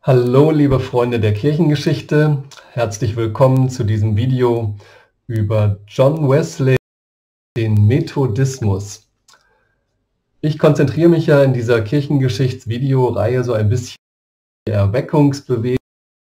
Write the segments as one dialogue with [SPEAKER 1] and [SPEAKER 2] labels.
[SPEAKER 1] Hallo, liebe Freunde der Kirchengeschichte. Herzlich willkommen zu diesem Video über John Wesley, den Methodismus. Ich konzentriere mich ja in dieser Kirchengeschichtsvideoreihe so ein bisschen auf die Erweckungsbewegung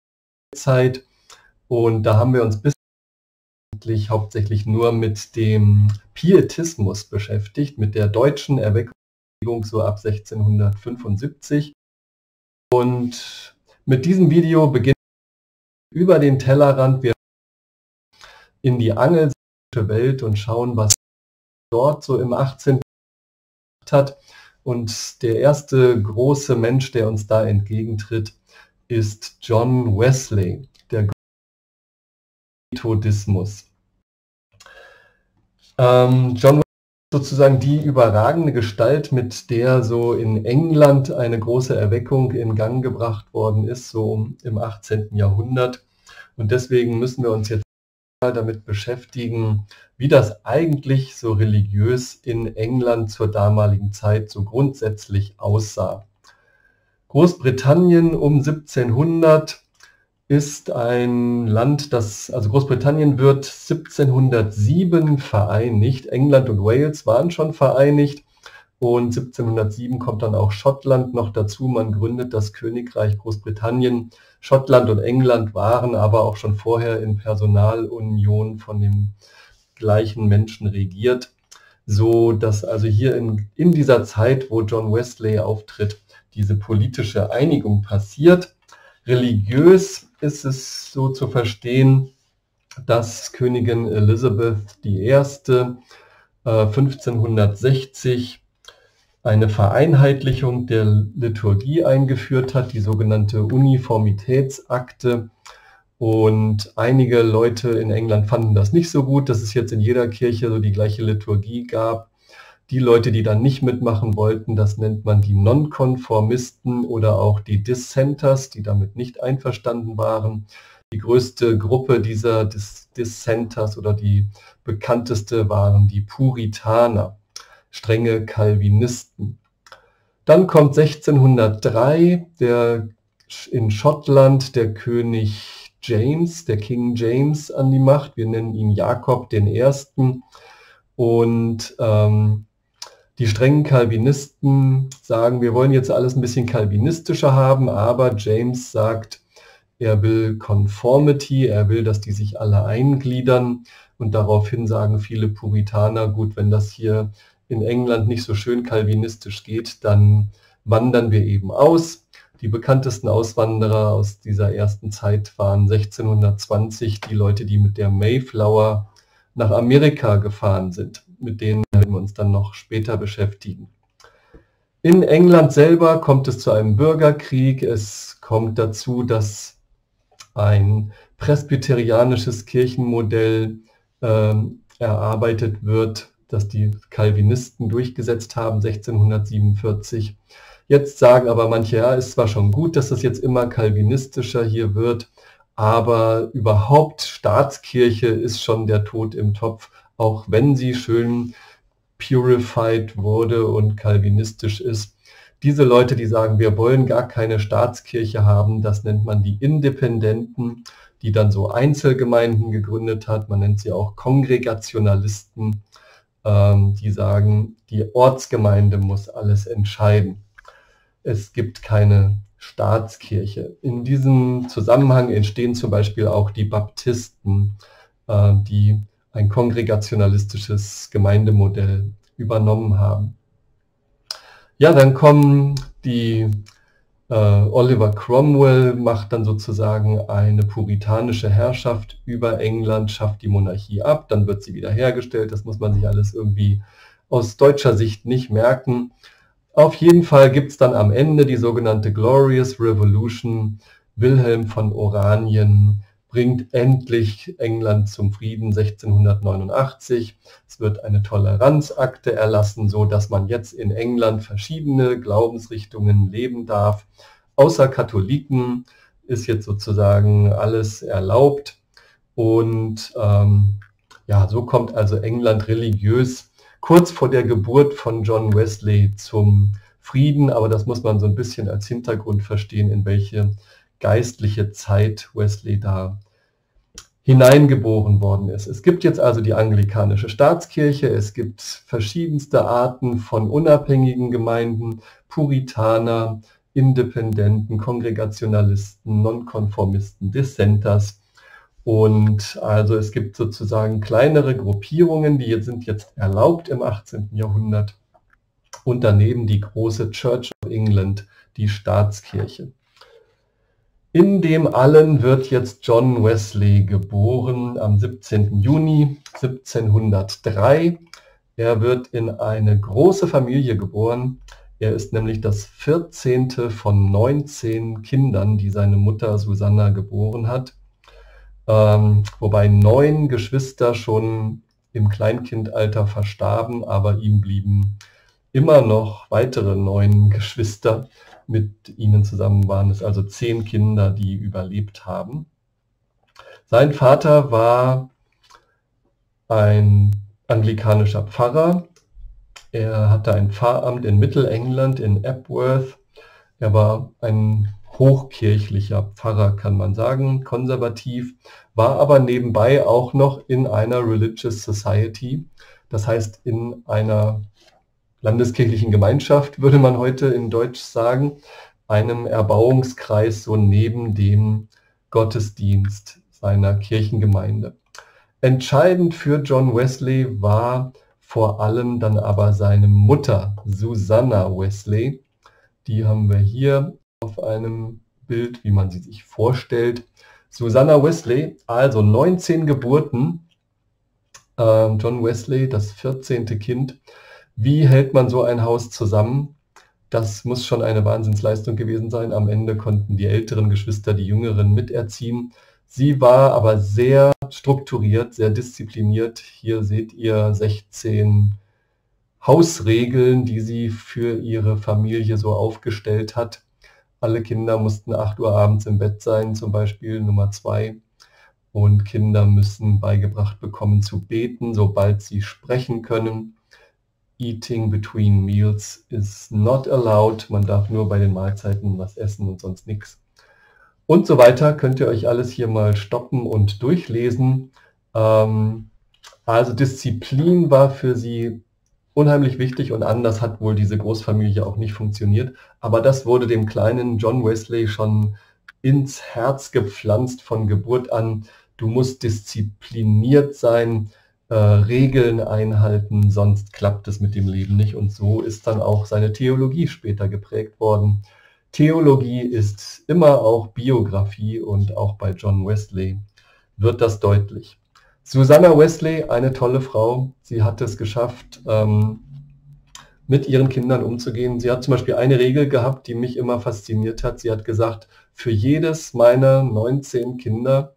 [SPEAKER 1] und da haben wir uns bisher hauptsächlich nur mit dem Pietismus beschäftigt, mit der deutschen Erweckungsbewegung so ab 1675. Und mit diesem Video beginnen wir über den Tellerrand in die angelsachsische Welt und schauen, was dort so im 18. hat. Und der erste große Mensch, der uns da entgegentritt, ist John Wesley, der Methodismus. John Wesley ist sozusagen die überragende Gestalt, mit der so in England eine große Erweckung in Gang gebracht worden ist, so im 18. Jahrhundert. Und deswegen müssen wir uns jetzt damit beschäftigen, wie das eigentlich so religiös in England zur damaligen Zeit so grundsätzlich aussah. Großbritannien um 1700 ist ein Land, also Großbritannien wird 1707 vereinigt. England und Wales waren schon vereinigt und 1707 kommt dann auch Schottland noch dazu. Man gründet das Königreich Großbritannien. Schottland und England waren aber auch schon vorher in Personalunion von den gleichen Menschen regiert, so dass also hier in dieser Zeit, wo John Wesley auftritt, diese politische Einigung passiert. Religiös ist es so zu verstehen, dass Königin Elizabeth I. 1560 eine Vereinheitlichung der Liturgie eingeführt hat, die sogenannte Uniformitätsakte. Und einige Leute in England fanden das nicht so gut, dass es jetzt in jeder Kirche so die gleiche Liturgie gab. Die Leute, die dann nicht mitmachen wollten, das nennt man die Nonkonformisten oder auch die Dissenters, die damit nicht einverstanden waren. Die größte Gruppe dieser Dissenters oder die bekannteste waren die Puritaner, strenge Calvinisten. Dann kommt 1603 in Schottland der König James, der King James, an die Macht. Wir nennen ihn Jakob I. Und die strengen Calvinisten sagen, wir wollen jetzt alles ein bisschen calvinistischer haben, aber James sagt, er will Conformity, er will, dass die sich alle eingliedern. Und daraufhin sagen viele Puritaner, gut, wenn das hier in England nicht so schön calvinistisch geht, dann wandern wir eben aus. Die bekanntesten Auswanderer aus dieser ersten Zeit waren 1620 die Leute, die mit der Mayflower nach Amerika gefahren sind. Mit denen werden wir uns dann noch später beschäftigen. In England selber kommt es zu einem Bürgerkrieg. Es kommt dazu, dass ein presbyterianisches Kirchenmodell erarbeitet wird, das die Calvinisten durchgesetzt haben, 1647. Jetzt sagen aber manche, ja, ist zwar schon gut, dass das jetzt immer calvinistischer hier wird, aber überhaupt Staatskirche ist schon der Tod im Topf, auch wenn sie schön purified wurde und calvinistisch ist. Diese Leute, die sagen, wir wollen gar keine Staatskirche haben, das nennt man die Independenten, die dann so Einzelgemeinden gegründet hat. Man nennt sie auch Kongregationalisten, die sagen, die Ortsgemeinde muss alles entscheiden. Es gibt keine Staatskirche. In diesem Zusammenhang entstehen zum Beispiel auch die Baptisten, die ein kongregationalistisches Gemeindemodell übernommen haben. Ja, dann kommen Oliver Cromwell macht dann sozusagen eine puritanische Herrschaft über England, schafft die Monarchie ab, dann wird sie wiederhergestellt. Das muss man sich alles irgendwie aus deutscher Sicht nicht merken. Auf jeden Fall gibt es dann am Ende die sogenannte Glorious Revolution. Wilhelm von Oranien bringt endlich England zum Frieden 1689. Es wird eine Toleranzakte erlassen, so dass man jetzt in England verschiedene Glaubensrichtungen leben darf. Außer Katholiken ist jetzt sozusagen alles erlaubt. Und ja, so kommt also England religiös kurz vor der Geburt von John Wesley zum Frieden, aber das muss man so ein bisschen als Hintergrund verstehen, in welche geistliche Zeit Wesley da hineingeboren worden ist. Es gibt jetzt also die anglikanische Staatskirche, es gibt verschiedenste Arten von unabhängigen Gemeinden, Puritaner, Independenten, Kongregationalisten, Nonkonformisten, Dissenters. Und also es gibt sozusagen kleinere Gruppierungen, die sind jetzt erlaubt im 18. Jahrhundert. Und daneben die große Church of England, die Staatskirche. In dem allen wird jetzt John Wesley geboren am 17. Juni 1703. Er wird in eine große Familie geboren. Er ist nämlich das 14. von 19 Kindern, die seine Mutter Susanna geboren hat. Wobei 9 Geschwister schon im Kleinkindalter verstarben, aber ihm blieben immer noch weitere 9 Geschwister. Mit ihnen zusammen waren es also 10 Kinder, die überlebt haben. Sein Vater war ein anglikanischer Pfarrer. Er hatte ein Pfarramt in Mittelengland, in Epworth. Er war ein hochkirchlicher Pfarrer, kann man sagen, konservativ, war aber nebenbei auch noch in einer Religious Society, das heißt in einer landeskirchlichen Gemeinschaft, würde man heute in Deutsch sagen, einem Erbauungskreis so neben dem Gottesdienst seiner Kirchengemeinde. Entscheidend für John Wesley war vor allem dann aber seine Mutter, Susanna Wesley. Die haben wir hier auf einem Bild, wie man sie sich vorstellt. Susanna Wesley, also 19 Geburten, John Wesley, das 14. Kind. Wie hält man so ein Haus zusammen? Das muss schon eine Wahnsinnsleistung gewesen sein. Am Ende konnten die älteren Geschwister die jüngeren miterziehen. Sie war aber sehr strukturiert, sehr diszipliniert. Hier seht ihr 16 Hausregeln, die sie für ihre Familie so aufgestellt hat. Alle Kinder mussten 8 Uhr abends im Bett sein, zum Beispiel Nummer 2. Und Kinder müssen beigebracht bekommen zu beten, sobald sie sprechen können. Eating between meals is not allowed. Man darf nur bei den Mahlzeiten was essen und sonst nichts. Und so weiter. Könnt ihr euch alles hier mal stoppen und durchlesen. Also Disziplin war für sie unheimlich wichtig und anders hat wohl diese Großfamilie auch nicht funktioniert. Aber das wurde dem kleinen John Wesley schon ins Herz gepflanzt von Geburt an. Du musst diszipliniert sein, Regeln einhalten, sonst klappt es mit dem Leben nicht. Und so ist dann auch seine Theologie später geprägt worden. Theologie ist immer auch Biografie und auch bei John Wesley wird das deutlich. Susanna Wesley, eine tolle Frau. Sie hat es geschafft, mit ihren Kindern umzugehen. Sie hat zum Beispiel eine Regel gehabt, die mich immer fasziniert hat. Sie hat gesagt, für jedes meiner 19 Kinder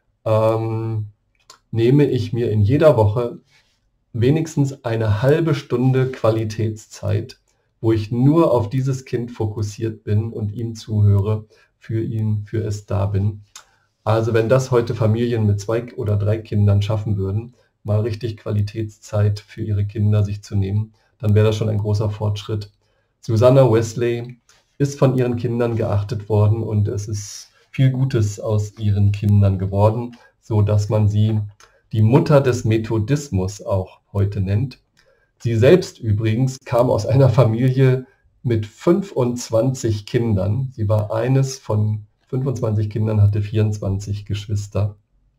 [SPEAKER 1] nehme ich mir in jeder Woche wenigstens eine halbe Stunde Qualitätszeit, wo ich nur auf dieses Kind fokussiert bin und ihm zuhöre, für es da bin. Also wenn das heute Familien mit 2 oder 3 Kindern schaffen würden, mal richtig Qualitätszeit für ihre Kinder sich zu nehmen, dann wäre das schon ein großer Fortschritt. Susanna Wesley ist von ihren Kindern geachtet worden und es ist viel Gutes aus ihren Kindern geworden, so dass man sie die Mutter des Methodismus auch heute nennt. Sie selbst übrigens kam aus einer Familie mit 25 Kindern. Sie war eines von 25 Kindern, hatte 24 Geschwister.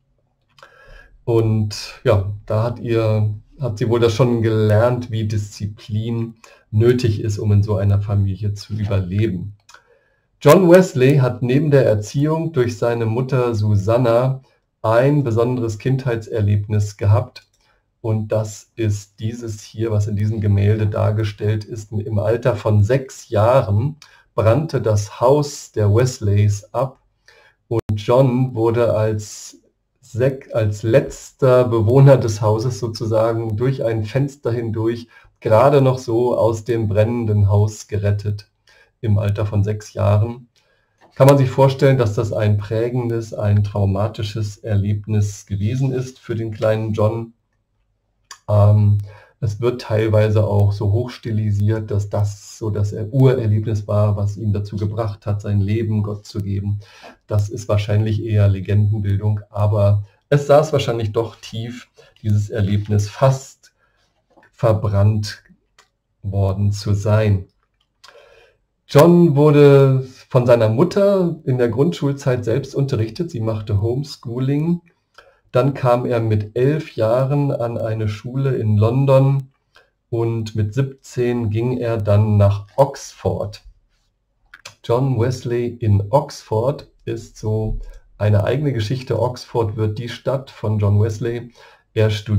[SPEAKER 1] Und ja, da hat sie wohl das schon gelernt, wie Disziplin nötig ist, um in so einer Familie zu überleben. John Wesley hat neben der Erziehung durch seine Mutter Susanna ein besonderes Kindheitserlebnis gehabt. Und das ist dieses hier, was in diesem Gemälde dargestellt ist. Im Alter von 6 Jahren brannte das Haus der Wesleys ab und John wurde als letzter Bewohner des Hauses sozusagen durch ein Fenster hindurch gerade noch so aus dem brennenden Haus gerettet im Alter von 6 Jahren. Kann man sich vorstellen, dass das ein prägendes, ein traumatisches Erlebnis gewesen ist für den kleinen John. Es wird teilweise auch so hochstilisiert, dass das so das Urerlebnis war, was ihn dazu gebracht hat, sein Leben Gott zu geben. Das ist wahrscheinlich eher Legendenbildung, aber es saß wahrscheinlich doch tief, dieses Erlebnis fast verbrannt worden zu sein. John wurde von seiner Mutter in der Grundschulzeit selbst unterrichtet. Sie machte Homeschooling. Dann kam er mit 11 Jahren an eine Schule in London und mit 17 ging er dann nach Oxford. John Wesley in Oxford ist so eine eigene Geschichte. Oxford wird die Stadt von John Wesley. Er studiert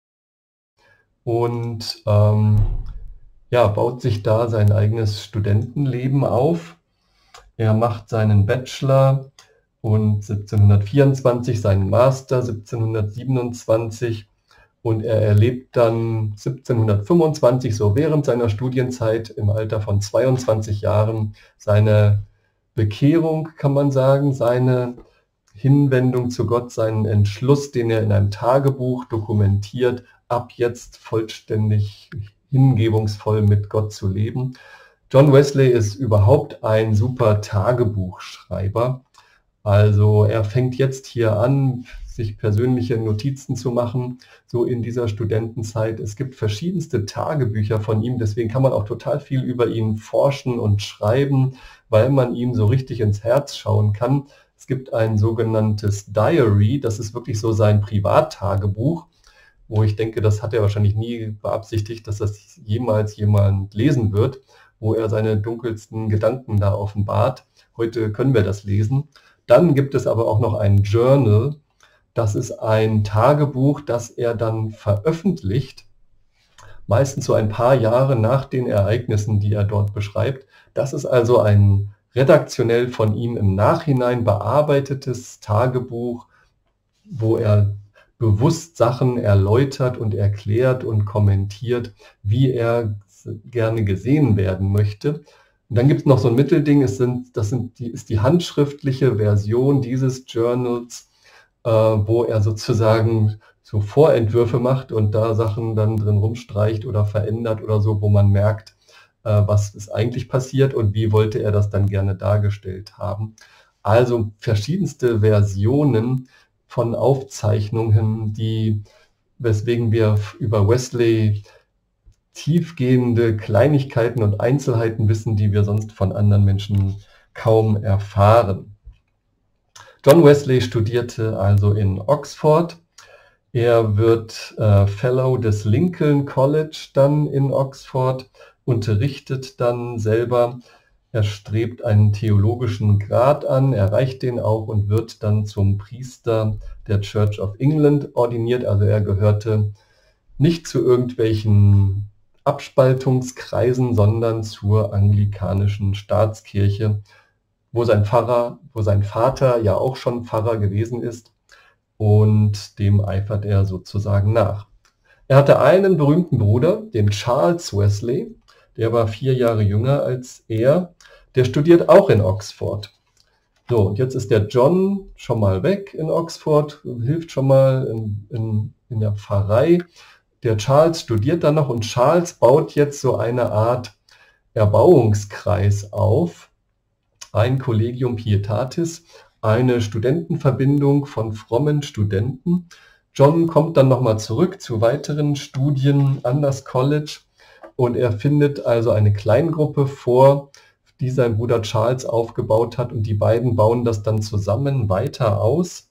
[SPEAKER 1] und baut sich da sein eigenes Studentenleben auf. Er macht seinen Bachelor und 1724 seinen Master, 1727 und er erlebt dann 1725, so während seiner Studienzeit im Alter von 22 Jahren, seine Bekehrung, kann man sagen, seine Hinwendung zu Gott, seinen Entschluss, den er in einem Tagebuch dokumentiert, ab jetzt vollständig hingebungsvoll mit Gott zu leben. John Wesley ist überhaupt ein super Tagebuchschreiber. Also er fängt jetzt hier an, sich persönliche Notizen zu machen, so in dieser Studentenzeit. Es gibt verschiedenste Tagebücher von ihm, deswegen kann man auch total viel über ihn forschen und schreiben, weil man ihm so richtig ins Herz schauen kann. Es gibt ein sogenanntes Diary, das ist wirklich so sein Privattagebuch, wo ich denke, das hat er wahrscheinlich nie beabsichtigt, dass das jemals jemand lesen wird, wo er seine dunkelsten Gedanken da offenbart. Heute können wir das lesen. Dann gibt es aber auch noch ein Journal. Das ist ein Tagebuch, das er dann veröffentlicht, meistens so ein paar Jahre nach den Ereignissen, die er dort beschreibt. Das ist also ein redaktionell von ihm im Nachhinein bearbeitetes Tagebuch, wo er bewusst Sachen erläutert und erklärt und kommentiert, wie er gerne gesehen werden möchte. Und dann gibt es noch so ein Mittelding, ist die handschriftliche Version dieses Journals, wo er sozusagen so Vorentwürfe macht und da Sachen dann drin rumstreicht oder verändert oder so, wo man merkt, was ist eigentlich passiert und wie wollte er das dann gerne dargestellt haben. Also verschiedenste Versionen von Aufzeichnungen, weswegen wir über Wesley tiefgehende Kleinigkeiten und Einzelheiten wissen, die wir sonst von anderen Menschen kaum erfahren. John Wesley studierte also in Oxford. Er wird Fellow des Lincoln College dann in Oxford, unterrichtet dann selber. Er strebt einen theologischen Grad an, erreicht den auch und wird dann zum Priester der Church of England ordiniert. Also er gehörte nicht zu irgendwelchen Abspaltungskreisen, sondern zur anglikanischen Staatskirche, wo sein Vater ja auch schon Pfarrer gewesen ist, und dem eifert er sozusagen nach. Er hatte einen berühmten Bruder, den Charles Wesley, der war 4 Jahre jünger als er, der studiert auch in Oxford. So, und jetzt ist der John schon mal weg in Oxford, hilft schon mal in der Pfarrei. Der Charles studiert dann noch und Charles baut jetzt so eine Art Erbauungskreis auf, ein Collegium Pietatis, eine Studentenverbindung von frommen Studenten. John kommt dann nochmal zurück zu weiteren Studien an das College und er findet also eine Kleingruppe vor, die sein Bruder Charles aufgebaut hat, und die beiden bauen das dann zusammen weiter aus.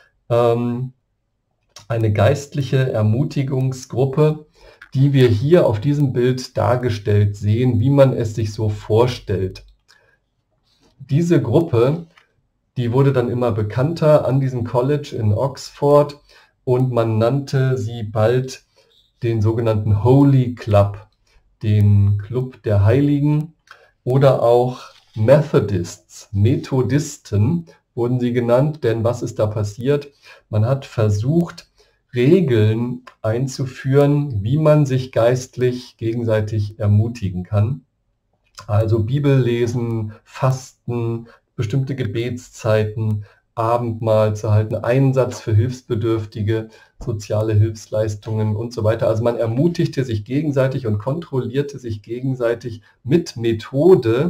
[SPEAKER 1] Eine geistliche Ermutigungsgruppe, die wir hier auf diesem Bild dargestellt sehen, wie man es sich so vorstellt. Diese Gruppe, die wurde dann immer bekannter an diesem College in Oxford und man nannte sie bald den sogenannten Holy Club, den Club der Heiligen, oder auch Methodists, Methodisten wurden sie genannt, denn was ist da passiert? Man hat versucht, Regeln einzuführen, wie man sich geistlich gegenseitig ermutigen kann. Also Bibel lesen, Fasten, bestimmte Gebetszeiten, Abendmahl zu halten, Einsatz für Hilfsbedürftige, soziale Hilfsleistungen und so weiter. Also man ermutigte sich gegenseitig und kontrollierte sich gegenseitig mit Methode,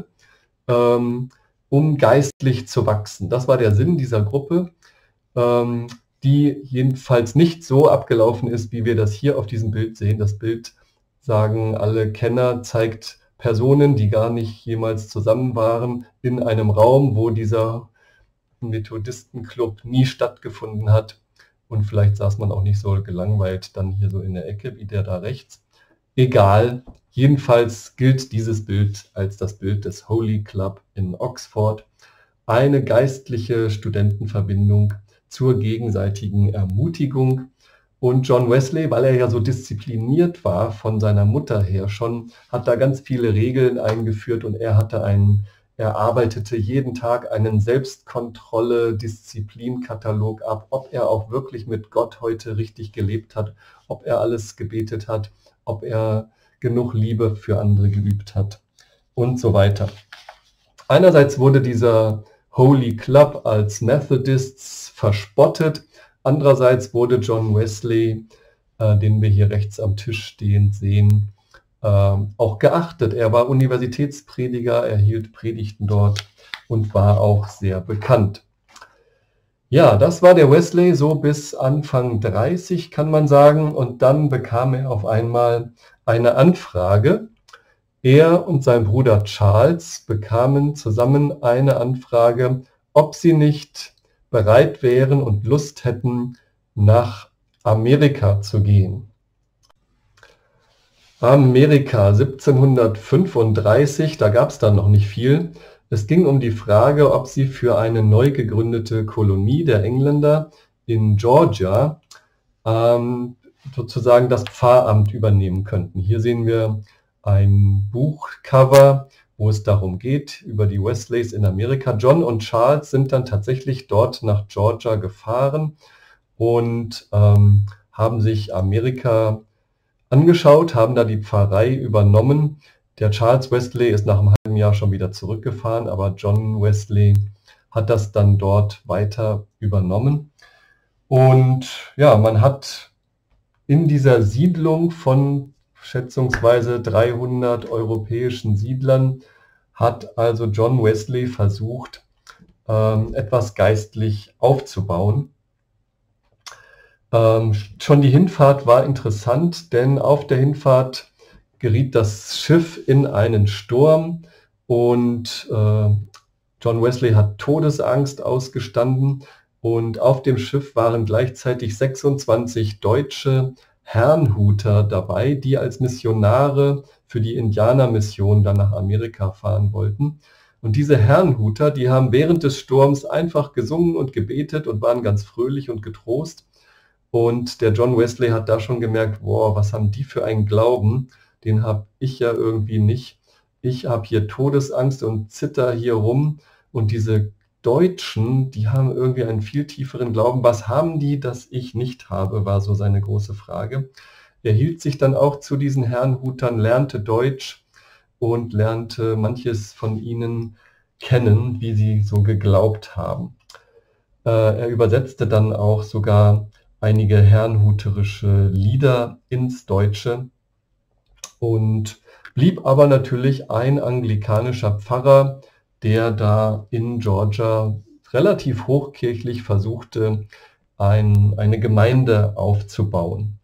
[SPEAKER 1] um geistlich zu wachsen. Das war der Sinn dieser Gruppe, die jedenfalls nicht so abgelaufen ist, wie wir das hier auf diesem Bild sehen. Das Bild, sagen alle Kenner, zeigt Personen, die gar nicht jemals zusammen waren, in einem Raum, wo dieser Methodistenclub nie stattgefunden hat. Und vielleicht saß man auch nicht so gelangweilt dann hier so in der Ecke wie der da rechts. Egal, jedenfalls gilt dieses Bild als das Bild des Holy Club in Oxford, eine geistliche Studentenverbindung zur gegenseitigen Ermutigung. Und John Wesley, weil er ja so diszipliniert war von seiner Mutter her schon, hat da ganz viele Regeln eingeführt und er arbeitete jeden Tag einen Selbstkontrolle-Disziplinkatalog ab, ob er auch wirklich mit Gott heute richtig gelebt hat, ob er alles gebetet hat, ob er genug Liebe für andere geübt hat und so weiter. Einerseits wurde dieser Holy Club als Methodists verspottet, andererseits wurde John Wesley, den wir hier rechts am Tisch stehend sehen, auch geachtet. Er war Universitätsprediger, er hielt Predigten dort und war auch sehr bekannt. Ja, das war der Wesley so bis Anfang 30, kann man sagen, und dann bekam er auf einmal eine Anfrage. Er und sein Bruder Charles bekamen zusammen eine Anfrage, ob sie nicht bereit wären und Lust hätten, nach Amerika zu gehen. Amerika 1735, da gab es dann noch nicht viel. Es ging um die Frage, ob sie für eine neu gegründete Kolonie der Engländer in Georgia sozusagen das Pfarramt übernehmen könnten. Hier sehen wir ein Buchcover, wo es darum geht, über die Wesleys in Amerika. John und Charles sind dann tatsächlich dort nach Georgia gefahren und haben sich Amerika angeschaut, haben da die Pfarrei übernommen. Der Charles Wesley ist nach einem halben Jahr schon wieder zurückgefahren, aber John Wesley hat das dann dort weiter übernommen. Und ja, man hat in dieser Siedlung von schätzungsweise 300 europäischen Siedlern, hat also John Wesley versucht, etwas geistlich aufzubauen. Schon die Hinfahrt war interessant, denn auf der Hinfahrt geriet das Schiff in einen Sturm und John Wesley hat Todesangst ausgestanden und auf dem Schiff waren gleichzeitig 26 deutsche Herrnhuter dabei, die als Missionare für die Indianermission dann nach Amerika fahren wollten. Und diese Herrnhuter, die haben während des Sturms einfach gesungen und gebetet und waren ganz fröhlich und getrost. Und der John Wesley hat da schon gemerkt, wow, was haben die für einen Glauben? Den habe ich ja irgendwie nicht. Ich habe hier Todesangst und zitter hier rum. Und diese Deutschen, die haben irgendwie einen viel tieferen Glauben. Was haben die, das ich nicht habe, war so seine große Frage. Er hielt sich dann auch zu diesen Herrnhutern, lernte Deutsch und lernte manches von ihnen kennen, wie sie so geglaubt haben. Er übersetzte dann auch sogar einige herrnhuterische Lieder ins Deutsche und blieb aber natürlich ein anglikanischer Pfarrer, der da in Georgia relativ hochkirchlich versuchte, eine Gemeinde aufzubauen.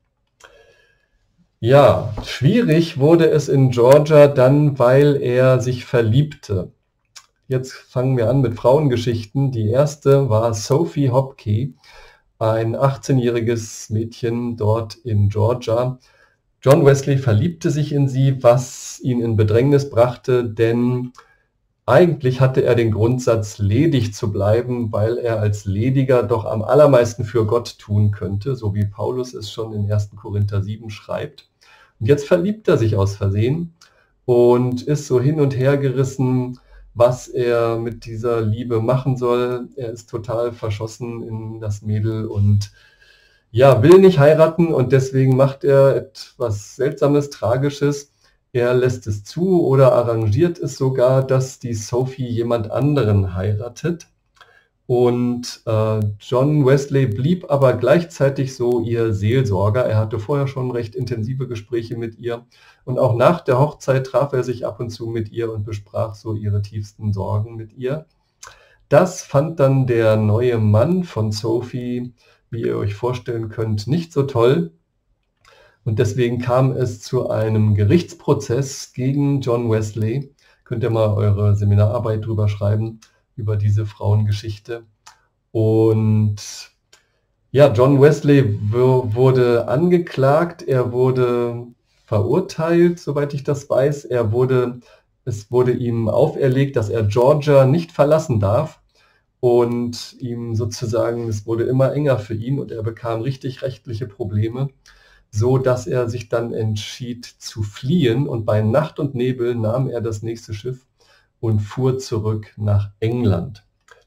[SPEAKER 1] Ja, schwierig wurde es in Georgia dann, weil er sich verliebte. Jetzt fangen wir an mit Frauengeschichten. Die erste war Sophie Hopkey, ein 18-jähriges Mädchen dort in Georgia. John Wesley verliebte sich in sie, was ihn in Bedrängnis brachte, denn eigentlich hatte er den Grundsatz, ledig zu bleiben, weil er als Lediger doch am allermeisten für Gott tun könnte, so wie Paulus es schon in 1. Korinther 7 schreibt. Und jetzt verliebt er sich aus Versehen und ist so hin und her gerissen, was er mit dieser Liebe machen soll. Er ist total verschossen in das Mädel und ja, will nicht heiraten und deswegen macht er etwas Seltsames, Tragisches. Er lässt es zu oder arrangiert es sogar, dass die Sophie jemand anderen heiratet. Und John Wesley blieb aber gleichzeitig so ihr Seelsorger. Er hatte vorher schon recht intensive Gespräche mit ihr. Und auch nach der Hochzeit traf er sich ab und zu mit ihr und besprach so ihre tiefsten Sorgen mit ihr. Das fand dann der neue Mann von Sophie, wie ihr euch vorstellen könnt, nicht so toll. Und deswegen kam es zu einem Gerichtsprozess gegen John Wesley. Könnt ihr mal eure Seminararbeit drüber schreiben, über diese Frauengeschichte. Und ja, John Wesley wurde angeklagt, er wurde verurteilt, soweit ich das weiß. Es wurde ihm auferlegt, dass er Georgia nicht verlassen darf. Und ihm sozusagen, es wurde immer enger für ihn und er bekam richtig rechtliche Probleme, so dass er sich dann entschied zu fliehen, und bei Nacht und Nebel nahm er das nächste Schiff und fuhr zurück nach England,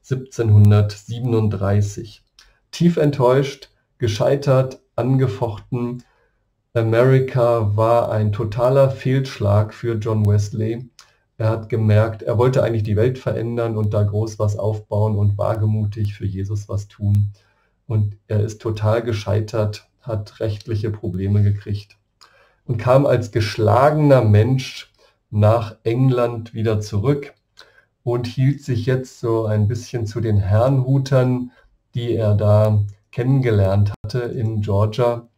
[SPEAKER 1] 1737. Tief enttäuscht, gescheitert, angefochten. Amerika war ein totaler Fehlschlag für John Wesley. Er hat gemerkt, er wollte eigentlich die Welt verändern und da groß was aufbauen und wagemutig für Jesus was tun. Und er ist total gescheitert, hat rechtliche Probleme gekriegt und kam als geschlagener Mensch nach England wieder zurück und hielt sich jetzt so ein bisschen zu den Herrnhutern, die er da kennengelernt hatte in Georgia.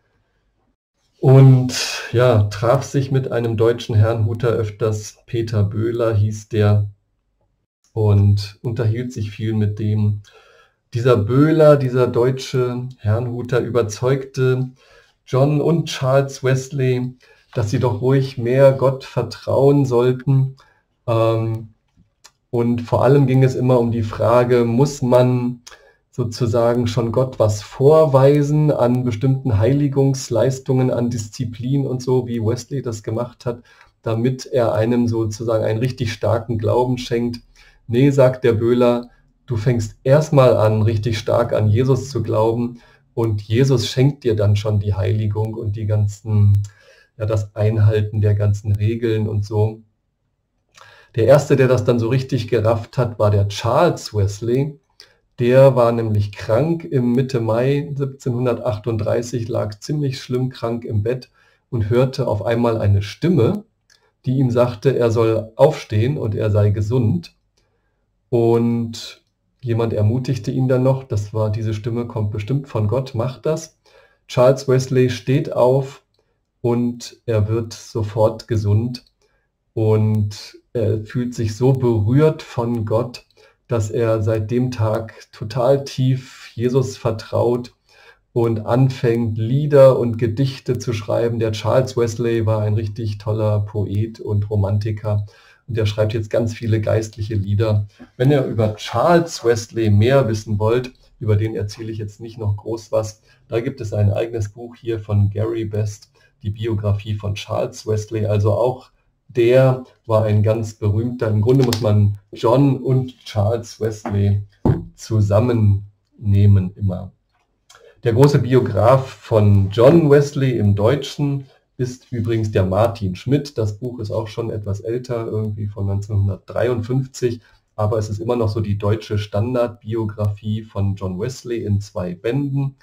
[SPEAKER 1] Und ja, traf sich mit einem deutschen Herrnhuter öfters, Peter Böhler hieß der, und unterhielt sich viel mit dem. Dieser Böhler, dieser deutsche Herrnhuter, überzeugte John und Charles Wesley, dass sie doch ruhig mehr Gott vertrauen sollten. Und vor allem ging es immer um die Frage, muss man sozusagen schon Gott was vorweisen an bestimmten Heiligungsleistungen, an Disziplin und so, wie Wesley das gemacht hat, damit er einem sozusagen einen richtig starken Glauben schenkt. Nee, sagt der Böhler, du fängst erstmal an, richtig stark an Jesus zu glauben und Jesus schenkt dir dann schon die Heiligung und die ganzen, ja, das Einhalten der ganzen Regeln und so. Der erste, der das dann so richtig gerafft hat, war der Charles Wesley. Der war nämlich krank im Mitte Mai 1738, lag ziemlich schlimm krank im Bett und hörte auf einmal eine Stimme, die ihm sagte, er soll aufstehen und er sei gesund. Und jemand ermutigte ihn dann noch, diese Stimme kommt bestimmt von Gott, mach das. Charles Wesley steht auf und er wird sofort gesund und er fühlt sich so berührt von Gott, dass er seit dem Tag total tief Jesus vertraut und anfängt, Lieder und Gedichte zu schreiben. Der Charles Wesley war ein richtig toller Poet und Romantiker und er schreibt jetzt ganz viele geistliche Lieder. Wenn ihr über Charles Wesley mehr wissen wollt, über den erzähle ich jetzt nicht noch groß was, da gibt es ein eigenes Buch hier von Gary Best, die Biografie von Charles Wesley, also auch der war ein ganz berühmter, im Grunde muss man John und Charles Wesley zusammennehmen immer. Der große Biograf von John Wesley im Deutschen ist übrigens der Martin Schmidt. Das Buch ist auch schon etwas älter, irgendwie von 1953, aber es ist immer noch so die deutsche Standardbiografie von John Wesley in 2 Bänden.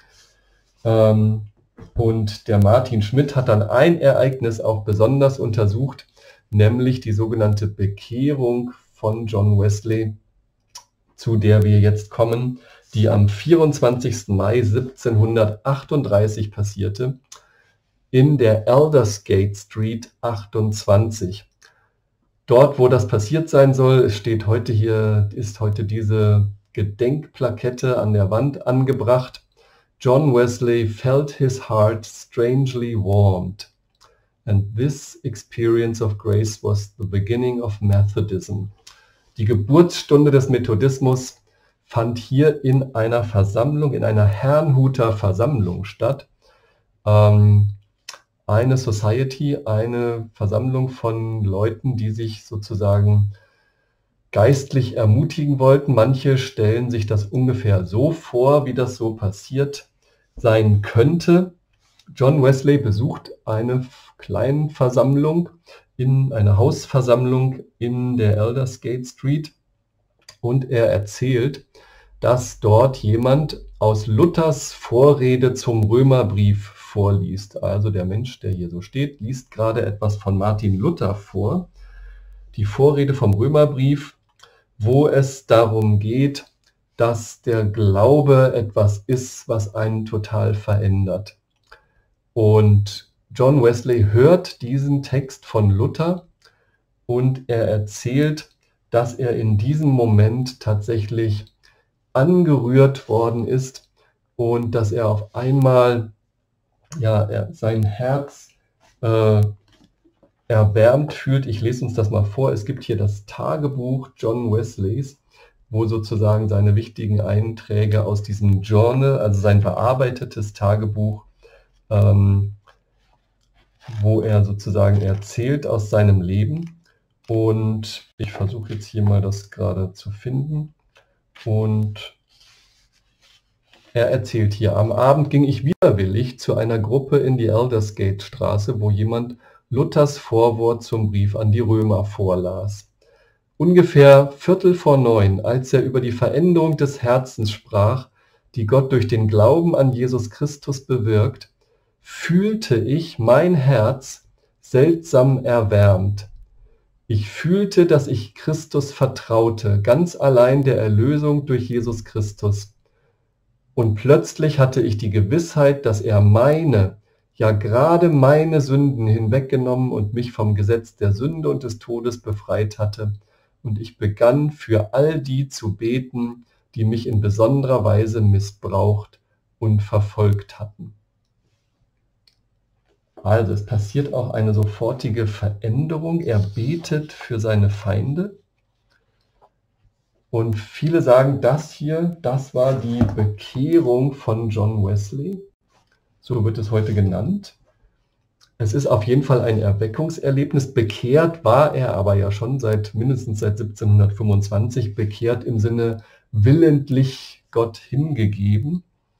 [SPEAKER 1] Und der Martin Schmidt hat dann ein Ereignis auch besonders untersucht, nämlich die sogenannte Bekehrung von John Wesley, zu der wir jetzt kommen, die am 24. Mai 1738 passierte, in der Aldersgate Street 28. Dort, wo das passiert sein soll, ist heute diese Gedenkplakette an der Wand angebracht. John Wesley felt his heart strangely warmed. And this experience of grace was the beginning of Methodism. Die Geburtsstunde des Methodismus fand hier in einer Versammlung, in einer Herrnhuter Versammlung statt. Eine Society, eine Versammlung von Leuten, die sich sozusagen geistlich ermutigen wollten. Manche stellen sich das ungefähr so vor, wie das so passiert sein könnte. John Wesley besucht eine kleine Versammlung, eine Hausversammlung in der Aldersgate Street und er erzählt, dass dort jemand aus Luthers Vorrede zum Römerbrief vorliest. Also der Mensch, der hier so steht, liest gerade etwas von Martin Luther vor, die Vorrede vom Römerbrief, wo es darum geht, dass der Glaube etwas ist, was einen total verändert. Und John Wesley hört diesen Text von Luther und er erzählt, dass er in diesem Moment tatsächlich angerührt worden ist und dass er auf einmal sein Herz erwärmt fühlt. Ich lese uns das mal vor. Es gibt hier das Tagebuch John Wesleys, wo sozusagen seine wichtigen Einträge aus diesem Journal, also sein bearbeitetes Tagebuch, wo er sozusagen erzählt aus seinem Leben. Und ich versuche jetzt hier mal das gerade zu finden. Und er erzählt hier, am Abend ging ich widerwillig zu einer Gruppe in die Aldersgate-Straße, wo jemand Luthers Vorwort zum Brief an die Römer vorlas. Ungefähr 8:45, als er über die Veränderung des Herzens sprach, die Gott durch den Glauben an Jesus Christus bewirkt, fühlte ich mein Herz seltsam erwärmt. Ich fühlte, dass ich Christus vertraute, ganz allein der Erlösung durch Jesus Christus. Und plötzlich hatte ich die Gewissheit, dass er meine, ja gerade meine Sünden hinweggenommen und mich vom Gesetz der Sünde und des Todes befreit hatte. Und ich begann für all die zu beten, die mich in besonderer Weise missbraucht und verfolgt hatten. Also es passiert auch eine sofortige Veränderung. Er betet für seine Feinde. Und viele sagen, das war die Bekehrung von John Wesley. So wird es heute genannt. Es ist auf jeden Fall ein Erweckungserlebnis. Bekehrt war er aber ja schon mindestens seit 1725. Bekehrt im Sinne willentlich Gott hingegeben.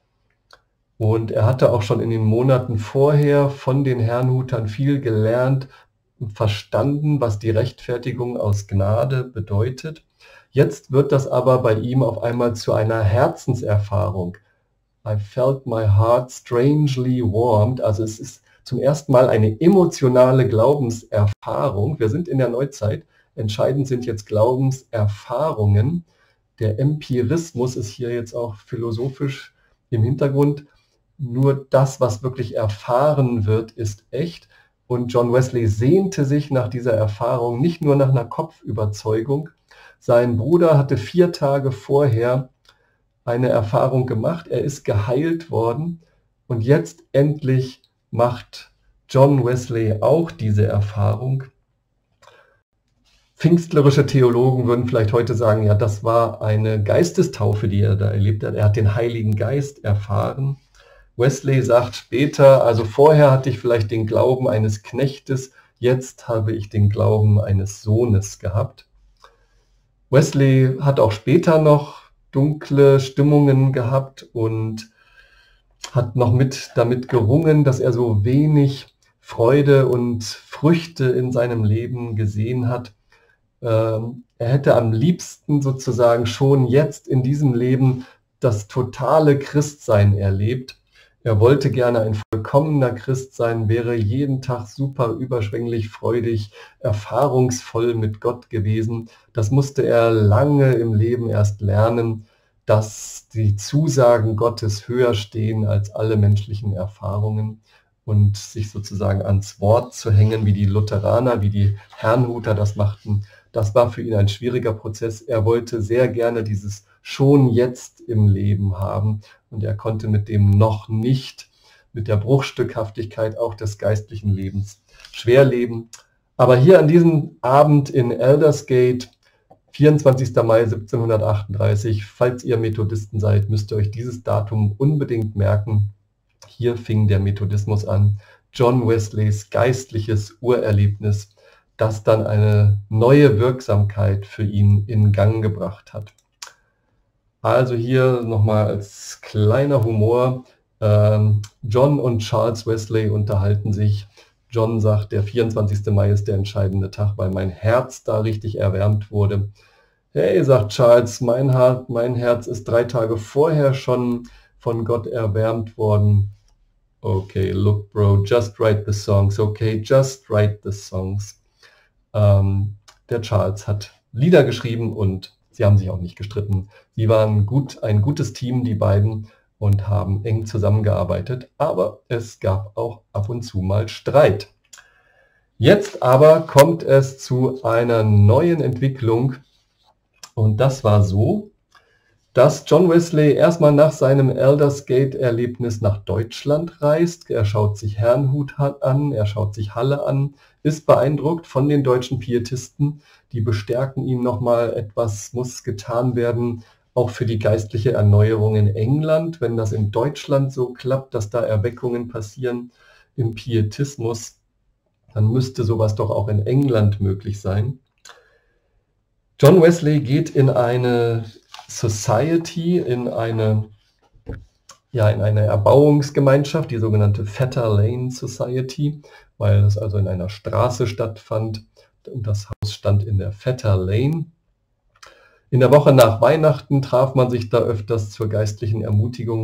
[SPEAKER 1] Und er hatte auch schon in den Monaten vorher von den Herrnhutern viel gelernt und verstanden, was die Rechtfertigung aus Gnade bedeutet. Jetzt wird das aber bei ihm auf einmal zu einer Herzenserfahrung. I felt my heart strangely warmed. Also es ist zum ersten Mal eine emotionale Glaubenserfahrung. Wir sind in der Neuzeit. Entscheidend sind jetzt Glaubenserfahrungen. Der Empirismus ist hier jetzt auch philosophisch im Hintergrund. Nur das, was wirklich erfahren wird, ist echt. Und John Wesley sehnte sich nach dieser Erfahrung, nicht nur nach einer Kopfüberzeugung. Sein Bruder hatte 4 Tage vorher eine Erfahrung gemacht. Er ist geheilt worden. Und jetzt endlich macht John Wesley auch diese Erfahrung. Pfingstlerische Theologen würden vielleicht heute sagen, ja, das war eine Geistestaufe, die er da erlebt hat. Er hat den Heiligen Geist erfahren. Wesley sagt später, also vorher hatte ich vielleicht den Glauben eines Knechtes, jetzt habe ich den Glauben eines Sohnes gehabt. Wesley hat auch später noch dunkle Stimmungen gehabt und hat noch damit gerungen, dass er so wenig Freude und Früchte in seinem Leben gesehen hat. Er hätte am liebsten sozusagen schon jetzt in diesem Leben das totale Christsein erlebt. Er wollte gerne ein vollkommener Christ sein, wäre jeden Tag super überschwänglich, freudig, erfahrungsvoll mit Gott gewesen. Das musste er lange im Leben erst lernen, dass die Zusagen Gottes höher stehen als alle menschlichen Erfahrungen und sich sozusagen ans Wort zu hängen, wie die Lutheraner, wie die Herrnhuter das machten. Das war für ihn ein schwieriger Prozess. Er wollte sehr gerne dieses schon jetzt im Leben haben und er konnte mit dem noch nicht, mit der Bruchstückhaftigkeit auch des geistlichen Lebens schwer leben. Aber hier an diesem Abend in Aldersgate, 24. Mai 1738, falls ihr Methodisten seid, müsst ihr euch dieses Datum unbedingt merken. Hier fing der Methodismus an, John Wesleys geistliches Urerlebnis, das dann eine neue Wirksamkeit für ihn in Gang gebracht hat. Also hier nochmal als kleiner Humor, John und Charles Wesley unterhalten sich. John sagt, der 24. Mai ist der entscheidende Tag, weil mein Herz da richtig erwärmt wurde. Hey, sagt Charles, mein Herz ist 3 Tage vorher schon von Gott erwärmt worden. Okay, look, bro, just write the songs. Okay, just write the songs. Der Charles hat Lieder geschrieben und sie haben sich auch nicht gestritten. Sie waren ein gutes Team, die beiden, und haben eng zusammengearbeitet. Aber es gab auch ab und zu mal Streit. Jetzt aber kommt es zu einer neuen Entwicklung. Und das war so, dass John Wesley erstmal nach seinem Aldersgate-Erlebnis nach Deutschland reist. Er schaut sich Herrnhut an, er schaut sich Halle an, ist beeindruckt von den deutschen Pietisten. Die bestärken ihn nochmal, etwas muss getan werden, auch für die geistliche Erneuerung in England. Wenn das in Deutschland so klappt, dass da Erweckungen passieren im Pietismus, dann müsste sowas doch auch in England möglich sein. John Wesley geht in eine Society, in eine Erbauungsgemeinschaft, die sogenannte Fetter Lane Society, weil es also in einer Straße stattfand und das Haus stand in der Fetter Lane. In der Woche nach Weihnachten traf man sich da öfters zur geistlichen Ermutigung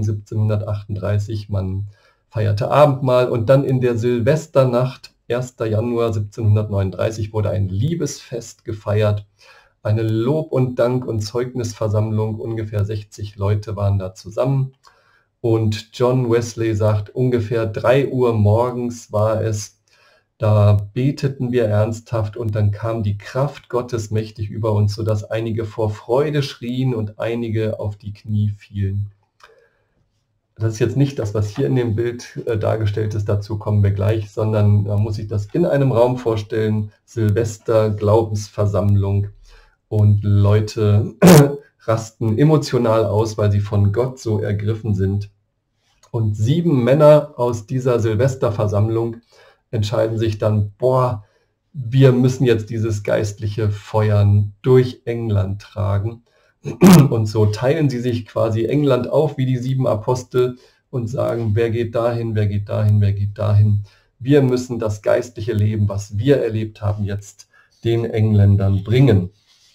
[SPEAKER 1] 1738. Man feierte Abendmahl und dann in der Silvesternacht, 1. Januar 1739, wurde ein Liebesfest gefeiert. Eine Lob- und Dank- und Zeugnisversammlung, ungefähr 60 Leute waren da zusammen. Und John Wesley sagt, ungefähr 3 Uhr morgens war es, da beteten wir ernsthaft und dann kam die Kraft Gottes mächtig über uns, sodass einige vor Freude schrien und einige auf die Knie fielen. Das ist jetzt nicht das, was hier in dem Bild dargestellt ist, dazu kommen wir gleich, sondern man muss sich das in einem Raum vorstellen, Silvester, Glaubensversammlung. Und Leute rasten emotional aus, weil sie von Gott so ergriffen sind. Und 7 Männer aus dieser Silvesterversammlung entscheiden sich dann, boah, wir müssen jetzt dieses geistliche Feuern durch England tragen. Und so teilen sie sich quasi England auf wie die 7 Apostel und sagen, wer geht dahin, wer geht dahin, wer geht dahin. Wir müssen das geistliche Leben, was wir erlebt haben, jetzt den Engländern bringen.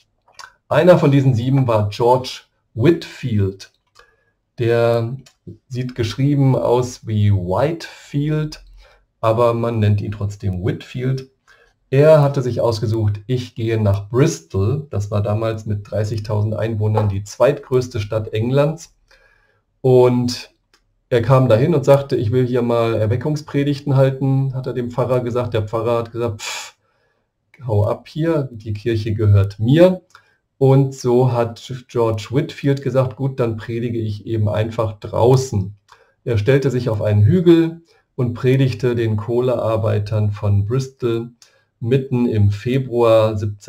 [SPEAKER 1] Einer von diesen 7 war George Whitefield. Der sieht geschrieben aus wie Whitefield, aber man nennt ihn trotzdem Whitefield. Er hatte sich ausgesucht, ich gehe nach Bristol. Das war damals mit 30.000 Einwohnern die zweitgrößte Stadt Englands. Und er kam dahin und sagte, ich will hier mal Erweckungspredigten halten, hat er dem Pfarrer gesagt. Der Pfarrer hat gesagt, pff, hau ab hier, die Kirche gehört mir. Und so hat George Whitefield gesagt, gut, dann predige ich eben einfach draußen. Er stellte sich auf einen Hügel und predigte den Kohlearbeitern von Bristol mitten im Februar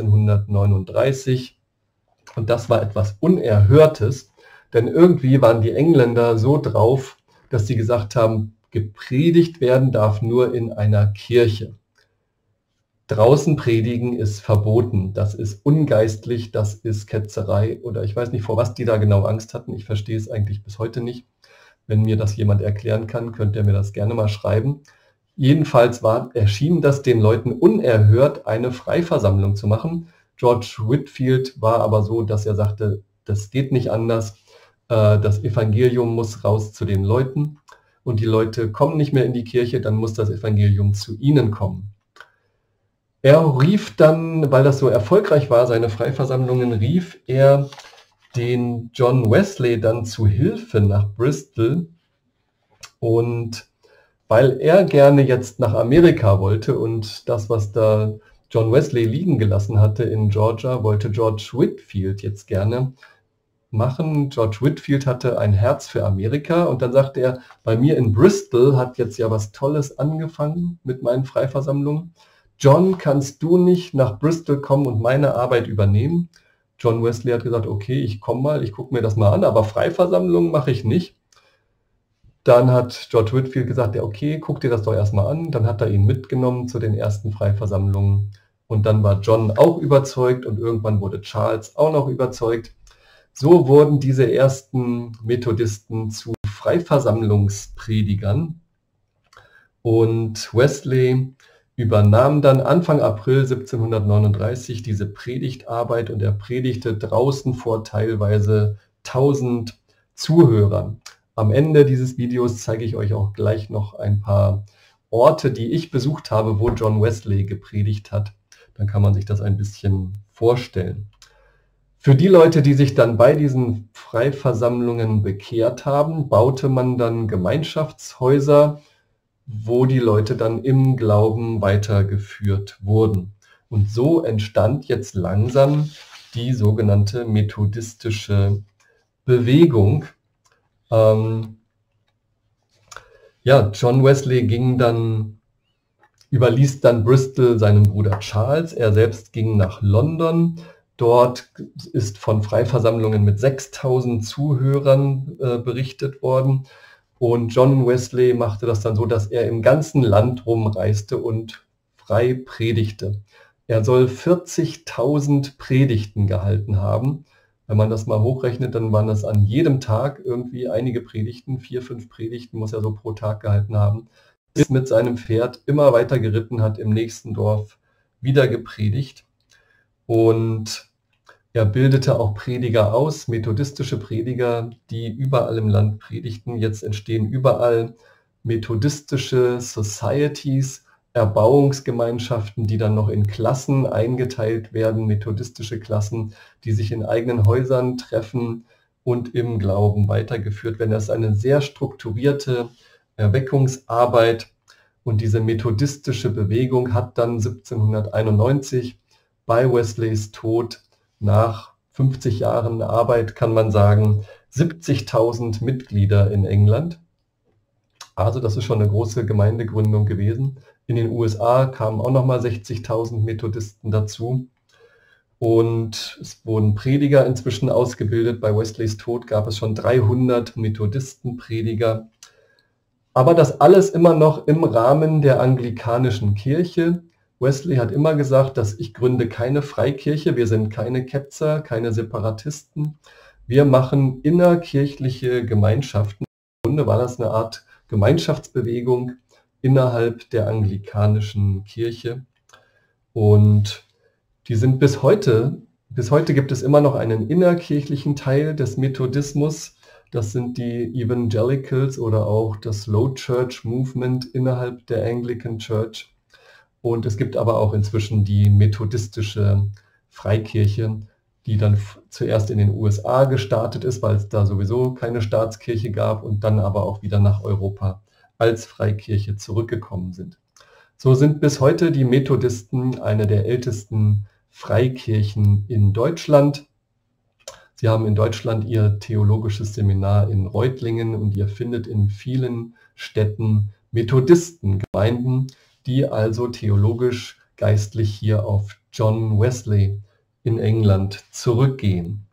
[SPEAKER 1] 1739. Und das war etwas Unerhörtes, denn irgendwie waren die Engländer so drauf, dass sie gesagt haben, gepredigt werden darf nur in einer Kirche. Draußen predigen ist verboten, das ist ungeistlich, das ist Ketzerei oder ich weiß nicht, vor was die da genau Angst hatten. Ich verstehe es eigentlich bis heute nicht. Wenn mir das jemand erklären kann, könnt ihr mir das gerne mal schreiben. Jedenfalls erschien das den Leuten unerhört, eine Freiversammlung zu machen. George Whitefield war aber so, dass er sagte, das geht nicht anders. Das Evangelium muss raus zu den Leuten und die Leute kommen nicht mehr in die Kirche, dann muss das Evangelium zu ihnen kommen. Er rief dann, weil das so erfolgreich war, seine Freiversammlungen, rief er den John Wesley dann zu Hilfe nach Bristol. Und weil er gerne jetzt nach Amerika wollte und das, was da John Wesley liegen gelassen hatte in Georgia, wollte George Whitefield jetzt gerne machen. George Whitefield hatte ein Herz für Amerika und dann sagte er, bei mir in Bristol hat jetzt ja was Tolles angefangen mit meinen Freiversammlungen. John, kannst du nicht nach Bristol kommen und meine Arbeit übernehmen? John Wesley hat gesagt, okay, ich komme mal, ich gucke mir das mal an, aber Freiversammlungen mache ich nicht. Dann hat George Whitefield gesagt, ja okay, guck dir das doch erstmal an. Dann hat er ihn mitgenommen zu den ersten Freiversammlungen. Und dann war John auch überzeugt und irgendwann wurde Charles auch noch überzeugt. So wurden diese ersten Methodisten zu Freiversammlungspredigern. Und Wesley übernahm dann Anfang April 1739 diese Predigtarbeit und er predigte draußen vor teilweise 1000 Zuhörern. Am Ende dieses Videos zeige ich euch auch gleich noch ein paar Orte, die ich besucht habe, wo John Wesley gepredigt hat. Dann kann man sich das ein bisschen vorstellen. Für die Leute, die sich dann bei diesen Freiversammlungen bekehrt haben, baute man dann Gemeinschaftshäuser, wo die Leute dann im Glauben weitergeführt wurden. Und so entstand jetzt langsam die sogenannte methodistische Bewegung. John Wesley überließ dann Bristol seinem Bruder Charles. Er selbst ging nach London. Dort ist von Freiversammlungen mit 6000 Zuhörern berichtet worden. Und John Wesley machte das dann so, dass er im ganzen Land rumreiste und frei predigte. Er soll 40.000 Predigten gehalten haben. Wenn man das mal hochrechnet, dann waren das an jedem Tag irgendwie einige Predigten, 4, 5 Predigten muss er so pro Tag gehalten haben. Ist mit seinem Pferd immer weiter geritten, hat im nächsten Dorf wieder gepredigt. Und er bildete auch Prediger aus, methodistische Prediger, die überall im Land predigten. Jetzt entstehen überall methodistische Societies, Erbauungsgemeinschaften, die dann noch in Klassen eingeteilt werden, methodistische Klassen, die sich in eigenen Häusern treffen und im Glauben weitergeführt werden. Das ist eine sehr strukturierte Erweckungsarbeit und diese methodistische Bewegung hat dann 1791 bei Wesleys Tod nach 50 Jahren Arbeit, kann man sagen, 70.000 Mitglieder in England. Also das ist schon eine große Gemeindegründung gewesen. In den USA kamen auch nochmal 60.000 Methodisten dazu. Und es wurden Prediger inzwischen ausgebildet. Bei Wesleys Tod gab es schon 300 Methodistenprediger. Aber das alles immer noch im Rahmen der anglikanischen Kirche. Wesley hat immer gesagt, dass ich gründe keine Freikirche, wir sind keine Ketzer, keine Separatisten. Wir machen innerkirchliche Gemeinschaften. Im Grunde war das eine Art Gemeinschaftsbewegung innerhalb der anglikanischen Kirche. Und die sind bis heute gibt es immer noch einen innerkirchlichen Teil des Methodismus. Das sind die Evangelicals oder auch das Low Church Movement innerhalb der Anglican Church. Und es gibt aber auch inzwischen die methodistische Freikirche, die dann zuerst in den USA gestartet ist, weil es da sowieso keine Staatskirche gab und dann aber auch wieder nach Europa als Freikirche zurückgekommen sind. So sind bis heute die Methodisten eine der ältesten Freikirchen in Deutschland. Sie haben in Deutschland ihr theologisches Seminar in Reutlingen und ihr findet in vielen Städten Methodistengemeinden, die also theologisch, geistlich hier auf John Wesley in England zurückgehen.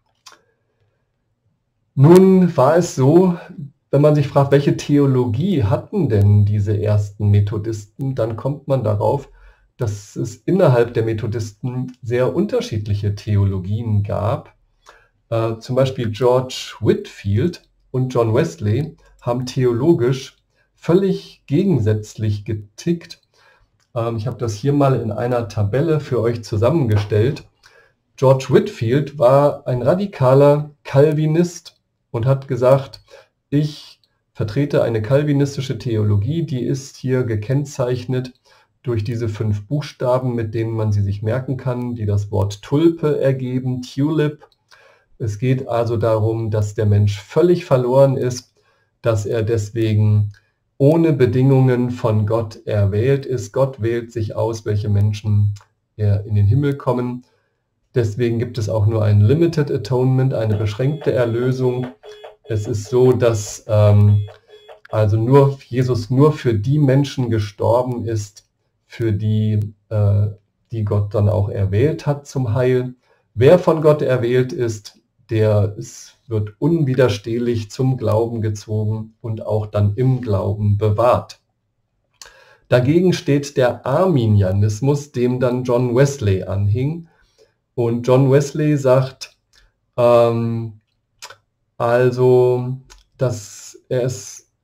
[SPEAKER 1] Nun war es so, wenn man sich fragt, welche Theologie hatten denn diese ersten Methodisten, dann kommt man darauf, dass es innerhalb der Methodisten sehr unterschiedliche Theologien gab. Zum Beispiel George Whitefield und John Wesley haben theologisch völlig gegensätzlich getickt. Ich habe das hier mal in einer Tabelle für euch zusammengestellt. George Whitefield war ein radikaler Calvinist und hat gesagt, ich vertrete eine calvinistische Theologie, die ist hier gekennzeichnet durch diese 5 Buchstaben, mit denen man sie sich merken kann, die das Wort Tulpe ergeben, Tulip. Es geht also darum, dass der Mensch völlig verloren ist, dass er deswegen ohne Bedingungen von Gott erwählt ist. Gott wählt sich aus, welche Menschen in den Himmel kommen. Deswegen gibt es auch nur ein Limited Atonement, eine beschränkte Erlösung. Es ist so, dass also Jesus nur für die Menschen gestorben ist, für die Gott dann auch erwählt hat zum Heil. Wer von Gott erwählt ist, wird unwiderstehlich zum Glauben gezogen und auch dann im Glauben bewahrt. Dagegen steht der Arminianismus, dem dann John Wesley anhing. Und John Wesley sagt, dass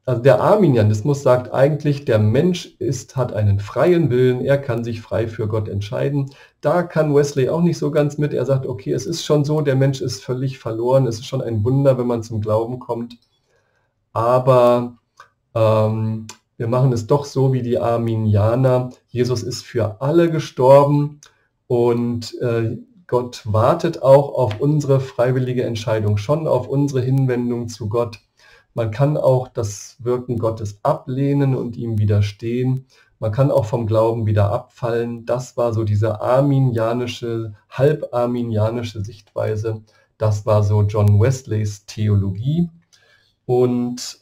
[SPEAKER 1] Also der Arminianismus sagt eigentlich, der Mensch hat einen freien Willen, er kann sich frei für Gott entscheiden. Da kann Wesley auch nicht so ganz mit. Er sagt, okay, es ist schon so, der Mensch ist völlig verloren, es ist schon ein Wunder, wenn man zum Glauben kommt. Aber wir machen es doch so wie die Arminianer. Jesus ist für alle gestorben und Gott wartet auch auf unsere freiwillige Entscheidung, schon auf unsere Hinwendung zu Gott. Man kann auch das Wirken Gottes ablehnen und ihm widerstehen. Man kann auch vom Glauben wieder abfallen. Das war so diese halbarminianische Sichtweise. Das war so John Wesleys Theologie. Und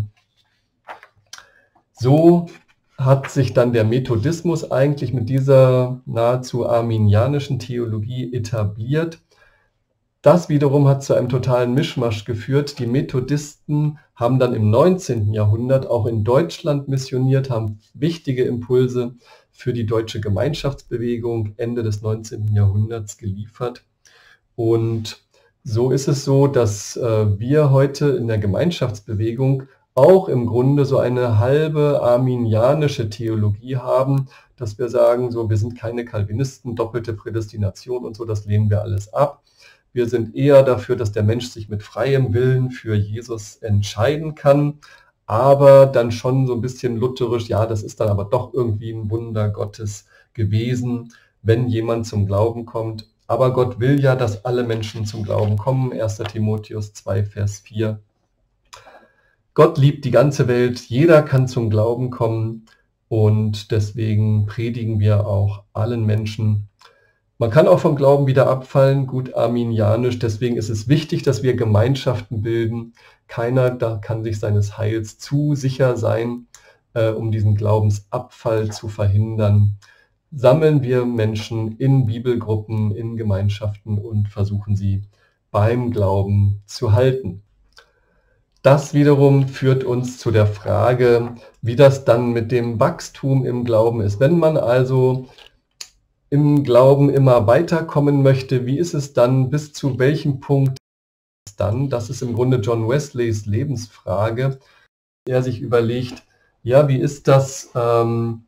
[SPEAKER 1] so hat sich dann der Methodismus eigentlich mit dieser nahezu arminianischen Theologie etabliert. Das wiederum hat zu einem totalen Mischmasch geführt. Die Methodisten haben dann im 19. Jahrhundert auch in Deutschland missioniert, haben wichtige Impulse für die deutsche Gemeinschaftsbewegung Ende des 19. Jahrhunderts geliefert. Und so ist es so, dass wir heute in der Gemeinschaftsbewegung auch im Grunde so eine halbe arminianische Theologie haben, dass wir sagen, so, wir sind keine Calvinisten, doppelte Prädestination und so, das lehnen wir alles ab. Wir sind eher dafür, dass der Mensch sich mit freiem Willen für Jesus entscheiden kann, aber dann schon so ein bisschen lutherisch, ja, das ist dann aber doch irgendwie ein Wunder Gottes gewesen, wenn jemand zum Glauben kommt. Aber Gott will ja, dass alle Menschen zum Glauben kommen. 1. Timotheus 2, Vers 4. Gott liebt die ganze Welt, jeder kann zum Glauben kommen und deswegen predigen wir auch allen Menschen. Man kann auch vom Glauben wieder abfallen, gut arminianisch, deswegen ist es wichtig, dass wir Gemeinschaften bilden. Keiner da kann sich seines Heils zu sicher sein, um diesen Glaubensabfall zu verhindern. Sammeln wir Menschen in Bibelgruppen, in Gemeinschaften und versuchen sie beim Glauben zu halten. Das wiederum führt uns zu der Frage, wie das dann mit dem Wachstum im Glauben ist. Wenn man also im Glauben immer weiterkommen möchte, wie ist es dann, bis zu welchem Punkt dann? Das ist im Grunde John Wesleys Lebensfrage. Er sich überlegt, ja, wie ist das, kann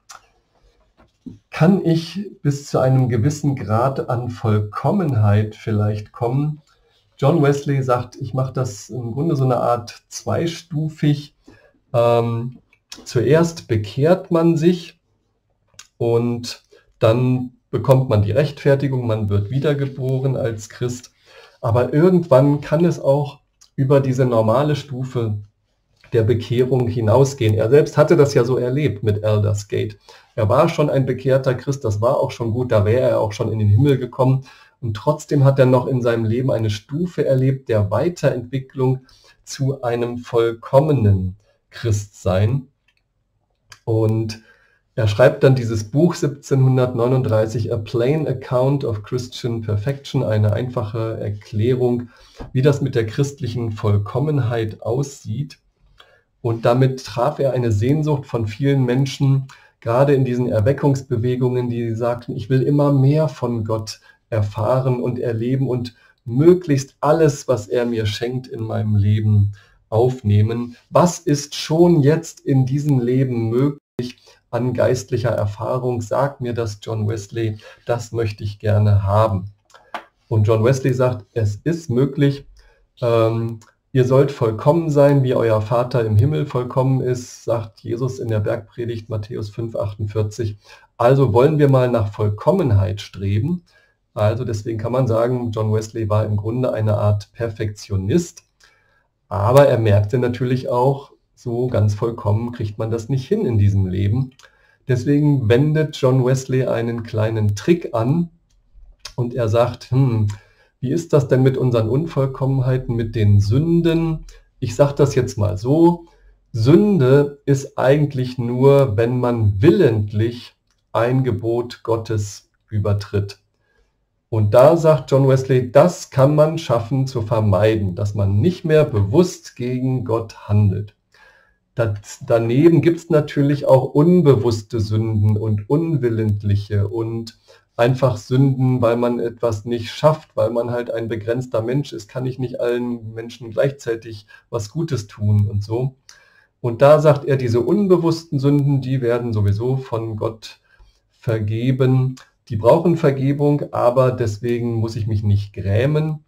[SPEAKER 1] ich bis zu einem gewissen Grad an Vollkommenheit vielleicht kommen? John Wesley sagt, ich mache das im Grunde so eine Art zweistufig. Zuerst bekehrt man sich und dann bekommt man die Rechtfertigung, man wird wiedergeboren als Christ. Aber irgendwann kann es auch über diese normale Stufe der Bekehrung hinausgehen. Er selbst hatte das ja so erlebt mit Aldersgate. Er war schon ein bekehrter Christ, das war auch schon gut, da wäre er auch schon in den Himmel gekommen. Und trotzdem hat er noch in seinem Leben eine Stufe erlebt der Weiterentwicklung zu einem vollkommenen Christsein. Und er schreibt dann dieses Buch 1739, A Plain Account of Christian Perfection, eine einfache Erklärung, wie das mit der christlichen Vollkommenheit aussieht. Und damit traf er eine Sehnsucht von vielen Menschen, gerade in diesen Erweckungsbewegungen, die sagten, ich will immer mehr von Gott erfahren und erleben und möglichst alles, was er mir schenkt, in meinem Leben aufnehmen. Was ist schon jetzt in diesem Leben möglich an geistlicher Erfahrung? Sagt mir das John Wesley, das möchte ich gerne haben. Und John Wesley sagt, es ist möglich, ihr sollt vollkommen sein, wie euer Vater im Himmel vollkommen ist, sagt Jesus in der Bergpredigt Matthäus 5,48. Also wollen wir mal nach Vollkommenheit streben. Also deswegen kann man sagen, John Wesley war im Grunde eine Art Perfektionist, aber er merkte natürlich auch, so ganz vollkommen kriegt man das nicht hin in diesem Leben. Deswegen wendet John Wesley einen kleinen Trick an und er sagt, wie ist das denn mit unseren Unvollkommenheiten, mit den Sünden? Ich sage das jetzt mal so, Sünde ist eigentlich nur, wenn man willentlich ein Gebot Gottes übertritt. Und da sagt John Wesley, das kann man schaffen zu vermeiden, dass man nicht mehr bewusst gegen Gott handelt. Daneben gibt es natürlich auch unbewusste Sünden und unwillentliche und einfach Sünden, weil man etwas nicht schafft, weil man halt ein begrenzter Mensch ist, kann ich nicht allen Menschen gleichzeitig was Gutes tun und so. Und da sagt er, diese unbewussten Sünden, die werden sowieso von Gott vergeben. Die brauchen Vergebung, aber deswegen muss ich mich nicht grämen.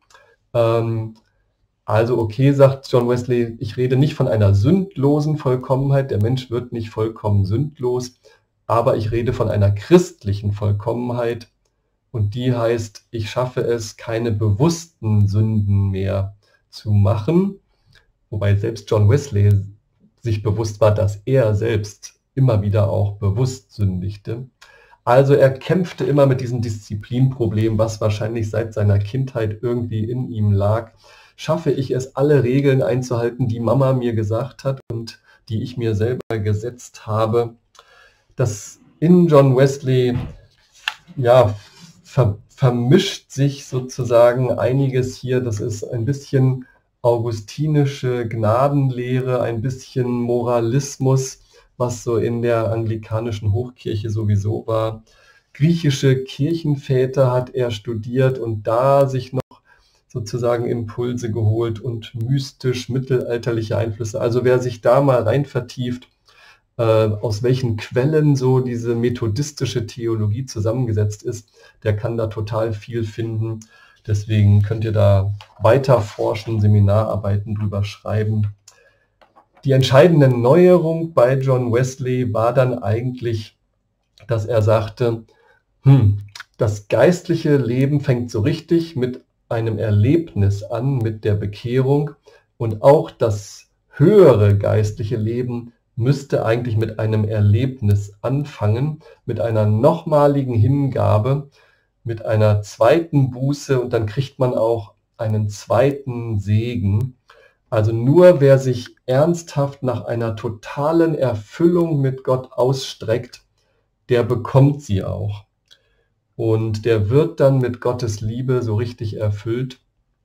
[SPEAKER 1] Also okay, sagt John Wesley, ich rede nicht von einer sündlosen Vollkommenheit, der Mensch wird nicht vollkommen sündlos, aber ich rede von einer christlichen Vollkommenheit und die heißt, ich schaffe es, keine bewussten Sünden mehr zu machen, wobei selbst John Wesley sich bewusst war, dass er selbst immer wieder auch bewusst sündigte. Also er kämpfte immer mit diesem Disziplinproblem, was wahrscheinlich seit seiner Kindheit irgendwie in ihm lag. Schaffe ich es, alle Regeln einzuhalten, die Mama mir gesagt hat und die ich mir selber gesetzt habe? Das in John Wesley ja, vermischt sich sozusagen einiges hier. Das ist ein bisschen augustinische Gnadenlehre, ein bisschen Moralismus, was so in der anglikanischen Hochkirche sowieso war. Griechische Kirchenväter hat er studiert und da sich noch sozusagen Impulse geholt und mystisch mittelalterliche Einflüsse. Also wer sich da mal rein vertieft, aus welchen Quellen so diese methodistische Theologie zusammengesetzt ist, der kann da total viel finden. Deswegen könnt ihr da weiter forschen, Seminararbeiten drüber schreiben. Die entscheidende Neuerung bei John Wesley war dann eigentlich, dass er sagte, das geistliche Leben fängt so richtig mit einem Erlebnis an, mit der Bekehrung, und auch das höhere geistliche Leben müsste eigentlich mit einem Erlebnis anfangen, mit einer nochmaligen Hingabe, mit einer zweiten Buße, und dann kriegt man auch einen zweiten Segen. Also nur wer sich ernsthaft nach einer totalen Erfüllung mit Gott ausstreckt, der bekommt sie auch. Und der wird dann mit Gottes Liebe so richtig erfüllt.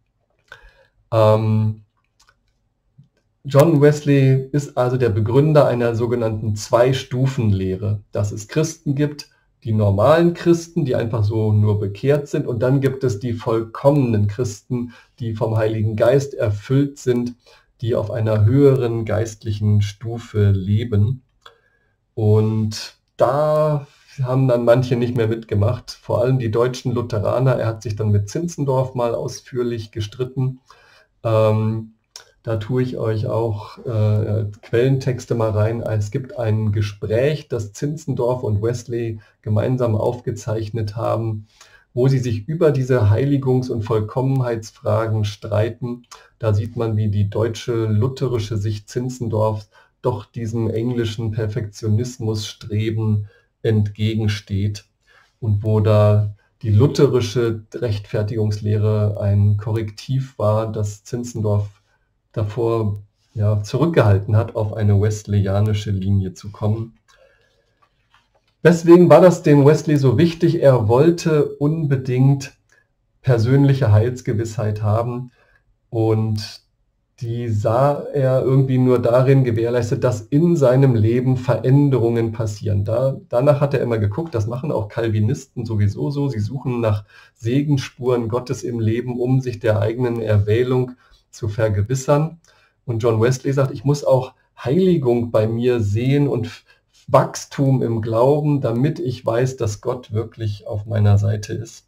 [SPEAKER 1] John Wesley ist also der Begründer einer sogenannten Zwei-Stufen-Lehre, dass es Christen gibt, die normalen Christen, die einfach so nur bekehrt sind, und dann gibt es die vollkommenen Christen, die vom Heiligen Geist erfüllt sind, die auf einer höheren geistlichen Stufe leben. Und da haben dann manche nicht mehr mitgemacht, vor allem die deutschen Lutheraner. Er hat sich dann mit Zinzendorf mal ausführlich gestritten. Da tue ich euch auch Quellentexte mal rein. Es gibt ein Gespräch, das Zinzendorf und Wesley gemeinsam aufgezeichnet haben, wo sie sich über diese Heiligungs- und Vollkommenheitsfragen streiten. Da sieht man, wie die deutsche lutherische Sicht Zinzendorfs doch diesem englischen Perfektionismusstreben entgegensteht und wo da die lutherische Rechtfertigungslehre ein Korrektiv war, das Zinzendorf davor zurückgehalten hat, auf eine wesleyanische Linie zu kommen. Deswegen war das dem Wesley so wichtig, er wollte unbedingt persönliche Heilsgewissheit haben, und die sah er irgendwie nur darin gewährleistet, dass in seinem Leben Veränderungen passieren. Danach hat er immer geguckt, das machen auch Calvinisten sowieso so, sie suchen nach Segensspuren Gottes im Leben, um sich der eigenen Erwählung zu vergewissern. Und John Wesley sagt, ich muss auch Heiligung bei mir sehen und Wachstum im Glauben, damit ich weiß, dass Gott wirklich auf meiner Seite ist.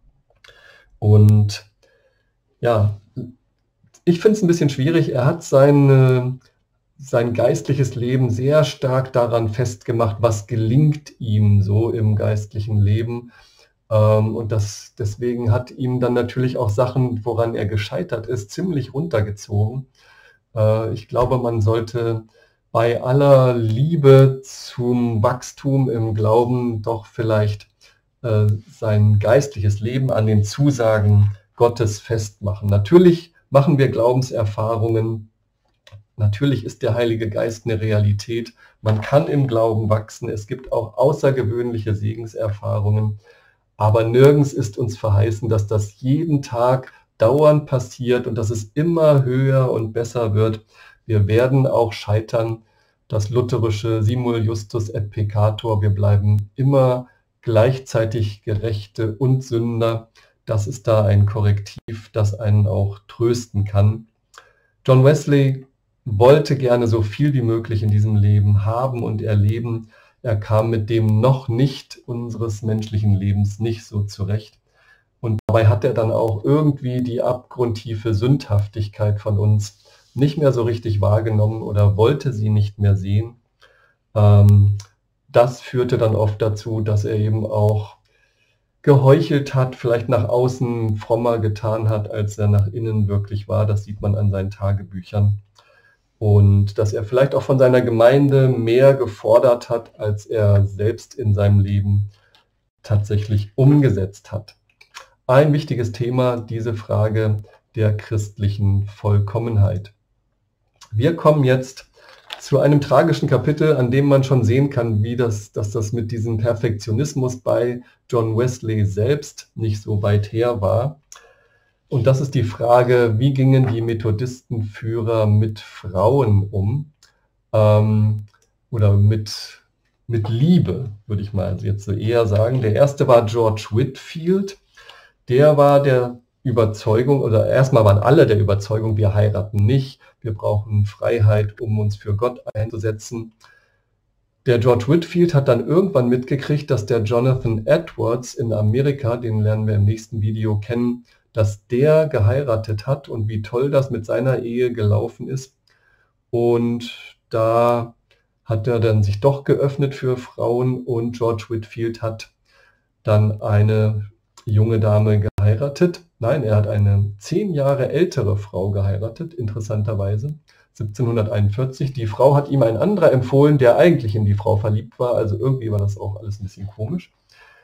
[SPEAKER 1] Und ja, ich finde es ein bisschen schwierig. Er hat sein geistliches Leben sehr stark daran festgemacht, was gelingt ihm so im geistlichen Leben. Und deswegen hat ihm dann natürlich auch Sachen, woran er gescheitert ist, ziemlich runtergezogen. Ich glaube, man sollte bei aller Liebe zum Wachstum im Glauben doch vielleicht sein geistliches Leben an den Zusagen Gottes festmachen. Natürlich machen wir Glaubenserfahrungen. Natürlich ist der Heilige Geist eine Realität. Man kann im Glauben wachsen. Es gibt auch außergewöhnliche Segenserfahrungen. Aber nirgends ist uns verheißen, dass das jeden Tag dauernd passiert und dass es immer höher und besser wird. Wir werden auch scheitern. Das lutherische Simul Justus et Peccator. Wir bleiben immer gleichzeitig Gerechte und Sünder. Das ist da ein Korrektiv, das einen auch trösten kann. John Wesley wollte gerne so viel wie möglich in diesem Leben haben und erleben. Er kam mit dem noch nicht unseres menschlichen Lebens nicht so zurecht. Und dabei hat er dann auch irgendwie die abgrundtiefe Sündhaftigkeit von uns nicht mehr so richtig wahrgenommen oder wollte sie nicht mehr sehen. Das führte dann oft dazu, dass er eben auch geheuchelt hat, vielleicht nach außen frommer getan hat, als er nach innen wirklich war. Das sieht man an seinen Tagebüchern. Und dass er vielleicht auch von seiner Gemeinde mehr gefordert hat, als er selbst in seinem Leben tatsächlich umgesetzt hat. Ein wichtiges Thema, diese Frage der christlichen Vollkommenheit. Wir kommen jetzt zu einem tragischen Kapitel, an dem man schon sehen kann, dass das mit diesem Perfektionismus bei John Wesley selbst nicht so weit her war. Und das ist die Frage, wie gingen die Methodistenführer mit Frauen um? Oder mit Liebe, würde ich mal jetzt so eher sagen. Der erste war George Whitefield. Der war der Überzeugung, oder erstmal waren alle der Überzeugung, wir heiraten nicht, wir brauchen Freiheit, um uns für Gott einzusetzen. Der George Whitefield hat dann irgendwann mitgekriegt, dass der Jonathan Edwards in Amerika, den lernen wir im nächsten Video kennen, dass der geheiratet hat und wie toll das mit seiner Ehe gelaufen ist. Und da hat er dann sich doch geöffnet für Frauen und George Whitefield hat dann eine junge Dame geheiratet. Nein, er hat eine 10 Jahre ältere Frau geheiratet, interessanterweise, 1741. Die Frau hat ihm ein anderer empfohlen, der eigentlich in die Frau verliebt war, also irgendwie war das auch alles ein bisschen komisch.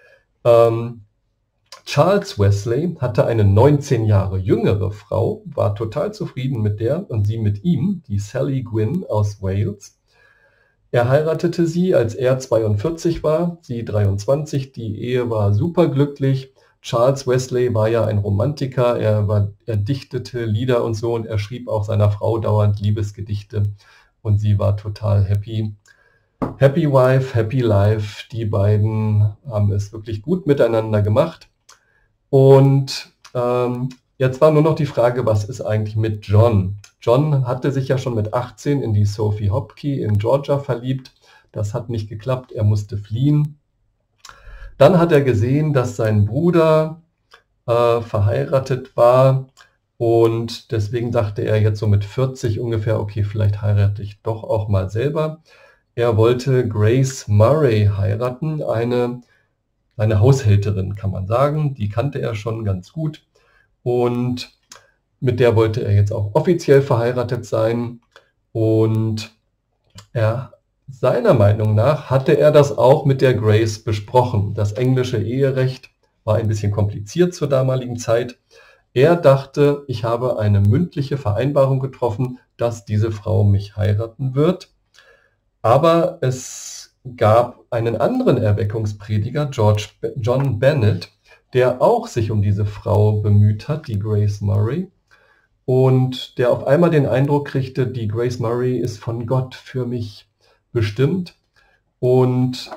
[SPEAKER 1] Charles Wesley hatte eine 19 Jahre jüngere Frau, war total zufrieden mit der und sie mit ihm, die Sally Gwynn aus Wales. Er heiratete sie, als er 42 war, sie 23. Die Ehe war superglücklich. Charles Wesley war ja ein Romantiker, er dichtete Lieder und so und er schrieb auch seiner Frau dauernd Liebesgedichte und sie war total happy. Happy Wife, Happy Life, die beiden haben es wirklich gut miteinander gemacht. Und jetzt war nur noch die Frage, was ist eigentlich mit John? John hatte sich ja schon mit 18 in die Sophie Hopkey in Georgia verliebt. Das hat nicht geklappt, er musste fliehen. Dann hat er gesehen, dass sein Bruder verheiratet war und deswegen dachte er jetzt so mit 40 ungefähr, okay, vielleicht heirate ich doch auch mal selber. Er wollte Grace Murray heiraten, eine Haushälterin, kann man sagen. Die kannte er schon ganz gut und mit der wollte er jetzt auch offiziell verheiratet sein und seiner Meinung nach hatte er das auch mit der Grace besprochen. Das englische Eherecht war ein bisschen kompliziert zur damaligen Zeit. Er dachte, ich habe eine mündliche Vereinbarung getroffen, dass diese Frau mich heiraten wird. Aber es gab einen anderen Erweckungsprediger, John Bennett, der auch sich um diese Frau bemüht hat, die Grace Murray. Und der auf einmal den Eindruck kriegte, die Grace Murray ist von Gott für mich bestimmt. Und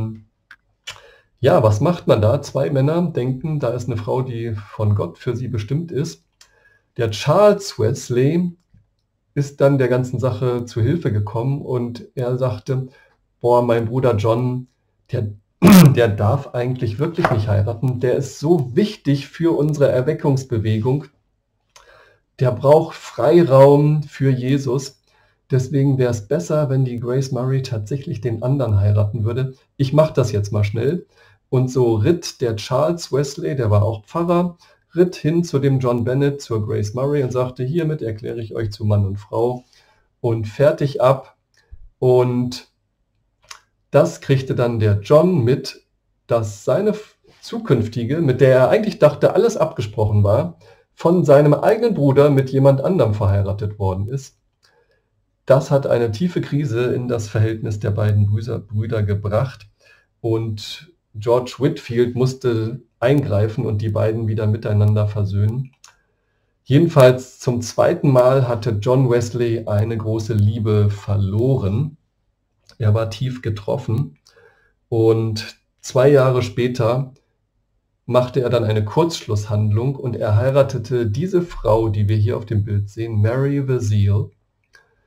[SPEAKER 1] ja, was macht man da? Zwei Männer denken, da ist eine Frau, die von Gott für sie bestimmt ist. Der Charles Wesley ist dann der ganzen Sache zu Hilfe gekommen und er sagte, boah, mein Bruder John, der darf eigentlich wirklich nicht heiraten. Der ist so wichtig für unsere Erweckungsbewegung. Der braucht Freiraum für Jesus. Deswegen wäre es besser, wenn die Grace Murray tatsächlich den anderen heiraten würde. Ich mache das jetzt mal schnell. Und so ritt der Charles Wesley, der war auch Pfarrer, ritt hin zu dem John Bennett, zur Grace Murray und sagte, hiermit erkläre ich euch zu Mann und Frau und fertig ab. Und das kriegte dann der John mit, dass seine zukünftige, mit der er eigentlich dachte, alles abgesprochen war, von seinem eigenen Bruder mit jemand anderem verheiratet worden ist. Das hat eine tiefe Krise in das Verhältnis der beiden Brüder gebracht und George Whitefield musste eingreifen und die beiden wieder miteinander versöhnen. Jedenfalls zum zweiten Mal hatte John Wesley eine große Liebe verloren. Er war tief getroffen und 2 Jahre später machte er dann eine Kurzschlusshandlung und er heiratete diese Frau, die wir hier auf dem Bild sehen, Mary Vesey.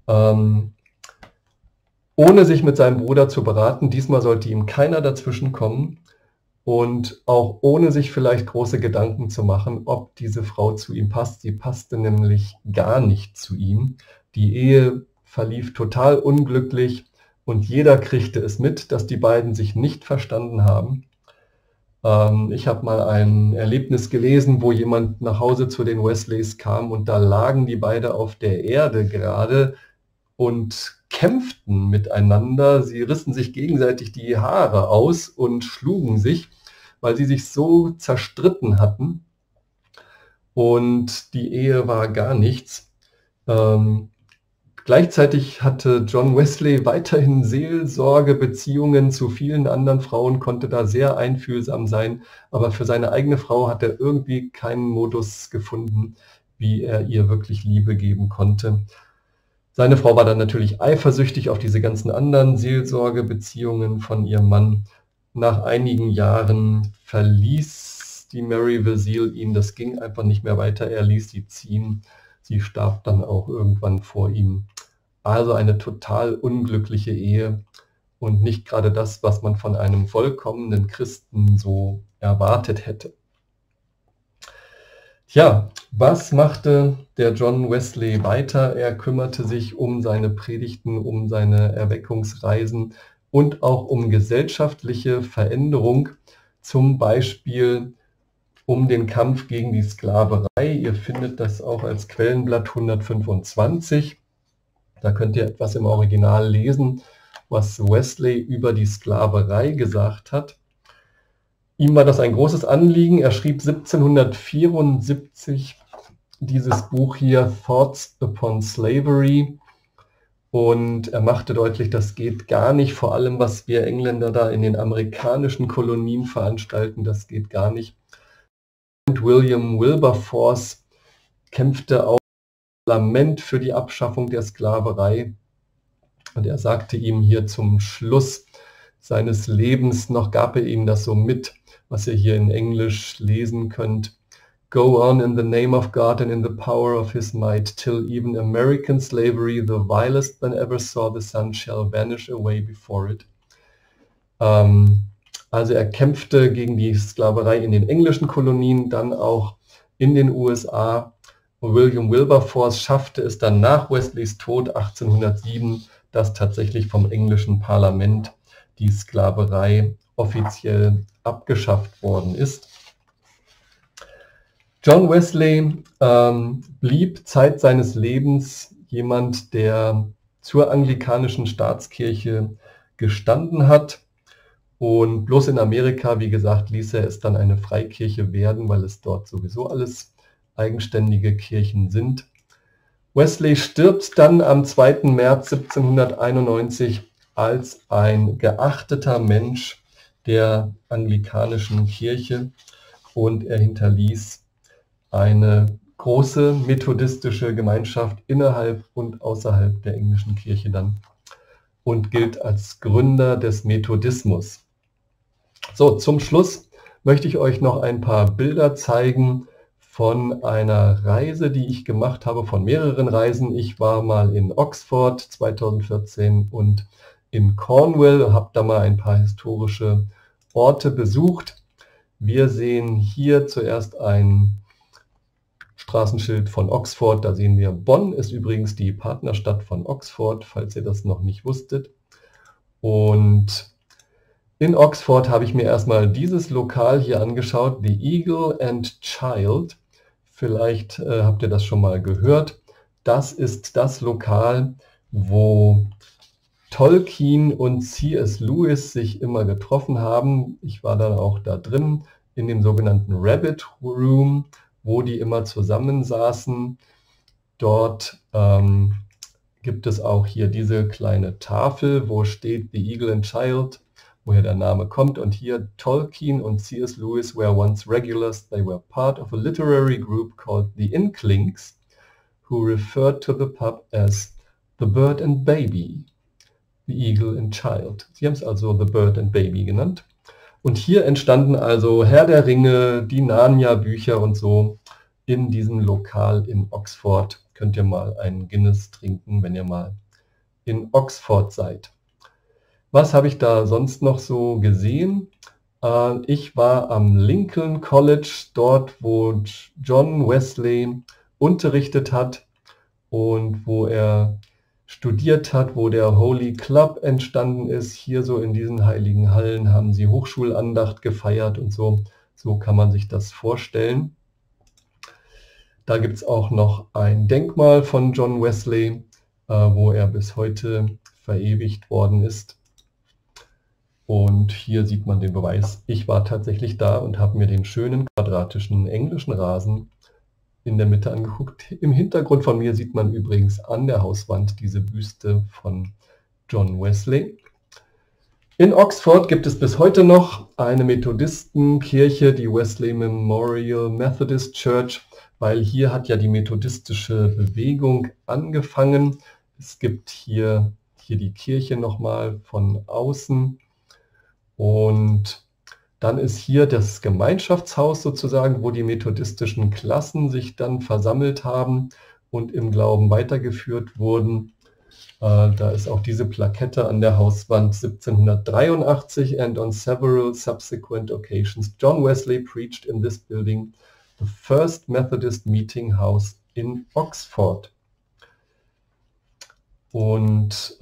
[SPEAKER 1] ohne sich mit seinem Bruder zu beraten. Diesmal sollte ihm keiner dazwischen kommen und auch ohne sich vielleicht große Gedanken zu machen, ob diese Frau zu ihm passt. Sie passte nämlich gar nicht zu ihm. Die Ehe verlief total unglücklich und jeder kriegte es mit, dass die beiden sich nicht verstanden haben. Ich habe mal ein Erlebnis gelesen, wo jemand nach Hause zu den Wesleys kam und da lagen die beide auf der Erde gerade und kämpften miteinander. Sie rissen sich gegenseitig die Haare aus und schlugen sich, weil sie sich so zerstritten hatten. Und die Ehe war gar nichts. Gleichzeitig hatte John Wesley weiterhin Seelsorgebeziehungen zu vielen anderen Frauen, konnte da sehr einfühlsam sein, aber für seine eigene Frau hat er irgendwie keinen Modus gefunden, wie er ihr wirklich Liebe geben konnte. Seine Frau war dann natürlich eifersüchtig auf diese ganzen anderen Seelsorgebeziehungen von ihrem Mann. Nach einigen Jahren verließ die Mary Vasile ihn, das ging einfach nicht mehr weiter, er ließ sie ziehen. Sie starb dann auch irgendwann vor ihm. Also eine total unglückliche Ehe und nicht gerade das, was man von einem vollkommenen Christen so erwartet hätte. Tja, was machte der John Wesley weiter? Er kümmerte sich um seine Predigten, um seine Erweckungsreisen und auch um gesellschaftliche Veränderung, zum Beispiel um den Kampf gegen die Sklaverei. Ihr findet das auch als Quellenblatt 125. Da könnt ihr etwas im Original lesen, was Wesley über die Sklaverei gesagt hat. Ihm war das ein großes Anliegen. Er schrieb 1774 dieses Buch hier, Thoughts upon Slavery. Und er machte deutlich, das geht gar nicht. Vor allem, was wir Engländer da in den amerikanischen Kolonien veranstalten, das geht gar nicht. William Wilberforce kämpfte auch im Parlament für die Abschaffung der Sklaverei. Und er sagte ihm hier zum Schluss seines Lebens noch, gab er ihm das so mit, was ihr hier in Englisch lesen könnt. Go on in the name of God and in the power of his might, till even American slavery, the vilest than ever saw the sun, shall vanish away before it. Also er kämpfte gegen die Sklaverei in den englischen Kolonien, dann auch in den USA. Und William Wilberforce schaffte es dann nach Wesleys Tod 1807, dass tatsächlich vom englischen Parlament die Sklaverei offiziell abgeschafft worden ist. John Wesley blieb Zeit seines Lebens jemand, der zur anglikanischen Staatskirche gestanden hat. Und bloß in Amerika, wie gesagt, ließ er es dann eine Freikirche werden, weil es dort sowieso alles eigenständige Kirchen sind. Wesley stirbt dann am 2. März 1791 als ein geachteter Mensch der anglikanischen Kirche und er hinterließ eine große methodistische Gemeinschaft innerhalb und außerhalb der englischen Kirche dann und gilt als Gründer des Methodismus. So, zum Schluss möchte ich euch noch ein paar Bilder zeigen von einer Reise, die ich gemacht habe, von mehreren Reisen. Ich war mal in Oxford 2014 und in Cornwall und habe da mal ein paar historische Orte besucht. Wir sehen hier zuerst ein Straßenschild von Oxford, da sehen wir Bonn, ist übrigens die Partnerstadt von Oxford, falls ihr das noch nicht wusstet. Und in Oxford habe ich mir erstmal dieses Lokal hier angeschaut, The Eagle and Child. Vielleicht habt ihr das schon mal gehört. Das ist das Lokal, wo Tolkien und C.S. Lewis sich immer getroffen haben. Ich war dann auch da drin, in dem sogenannten Rabbit Room, wo die immer zusammensaßen. Dort gibt es auch hier diese kleine Tafel, wo steht The Eagle and Child, woher der Name kommt. Und hier Tolkien und C.S. Lewis were once regulars. They were part of a literary group called the Inklings, who referred to the pub as The Bird and Baby, The Eagle and Child. Sie haben es also The Bird and Baby genannt. Und hier entstanden also Herr der Ringe, die Narnia-Bücher und so in diesem Lokal in Oxford. könnt ihr mal einen Guinness trinken, wenn ihr mal in Oxford seid. Was habe ich da sonst noch so gesehen? Ich war am Lincoln College, dort wo John Wesley unterrichtet hat und wo er studiert hat, wo der Holy Club entstanden ist. Hier so in diesen heiligen Hallen haben sie Hochschulandacht gefeiert und so. So kann man sich das vorstellen. Da gibt es auch noch ein Denkmal von John Wesley, wo er bis heute verewigt worden ist. Und hier sieht man den Beweis. Ich war tatsächlich da und habe mir den schönen quadratischen englischen Rasen in der Mitte angeguckt. Im Hintergrund von mir sieht man übrigens an der Hauswand diese Büste von John Wesley. In Oxford gibt es bis heute noch eine Methodistenkirche, die Wesley Memorial Methodist Church, weil hier hat ja die methodistische Bewegung angefangen. Es gibt hier die Kirche nochmal von außen. Und dann ist hier das Gemeinschaftshaus sozusagen, wo die methodistischen Klassen sich dann versammelt haben und im Glauben weitergeführt wurden. Da ist auch diese Plakette an der Hauswand 1783 and on several subsequent occasions John Wesley preached in this building, the first Methodist meeting house in Oxford. Und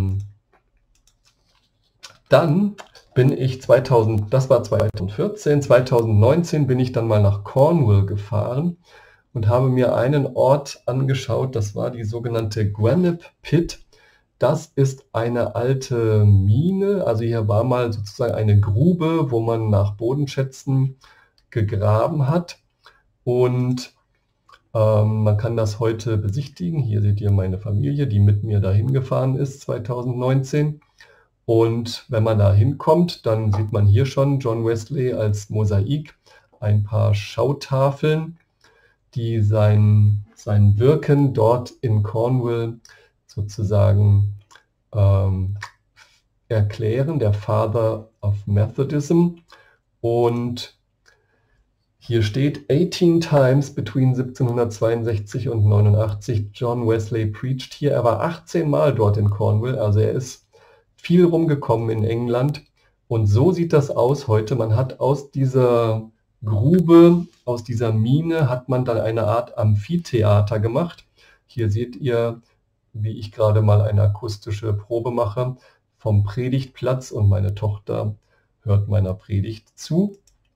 [SPEAKER 1] dann bin ich das war 2014, 2019 bin ich dann mal nach Cornwall gefahren und habe mir einen Ort angeschaut, das war die sogenannte Gwenep Pit. Das ist eine alte Mine, also hier war mal sozusagen eine Grube, wo man nach Bodenschätzen gegraben hat und man kann das heute besichtigen. Hier seht ihr meine Familie, die mit mir dahin gefahren ist 2019. Und wenn man da hinkommt, dann sieht man hier schon John Wesley als Mosaik, ein paar Schautafeln, die sein Wirken dort in Cornwall sozusagen erklären, der Father of Methodism. Und hier steht, 18 times between 1762 und 89 John Wesley preached hier. Er war 18 Mal dort in Cornwall, also er ist viel rumgekommen in England. Und so sieht das aus heute. Man hat aus dieser Grube, aus dieser Mine, hat man dann eine Art Amphitheater gemacht. Hier seht ihr, wie ich gerade mal eine akustische Probe mache vom Predigtplatz und meine Tochter hört meiner Predigt zu.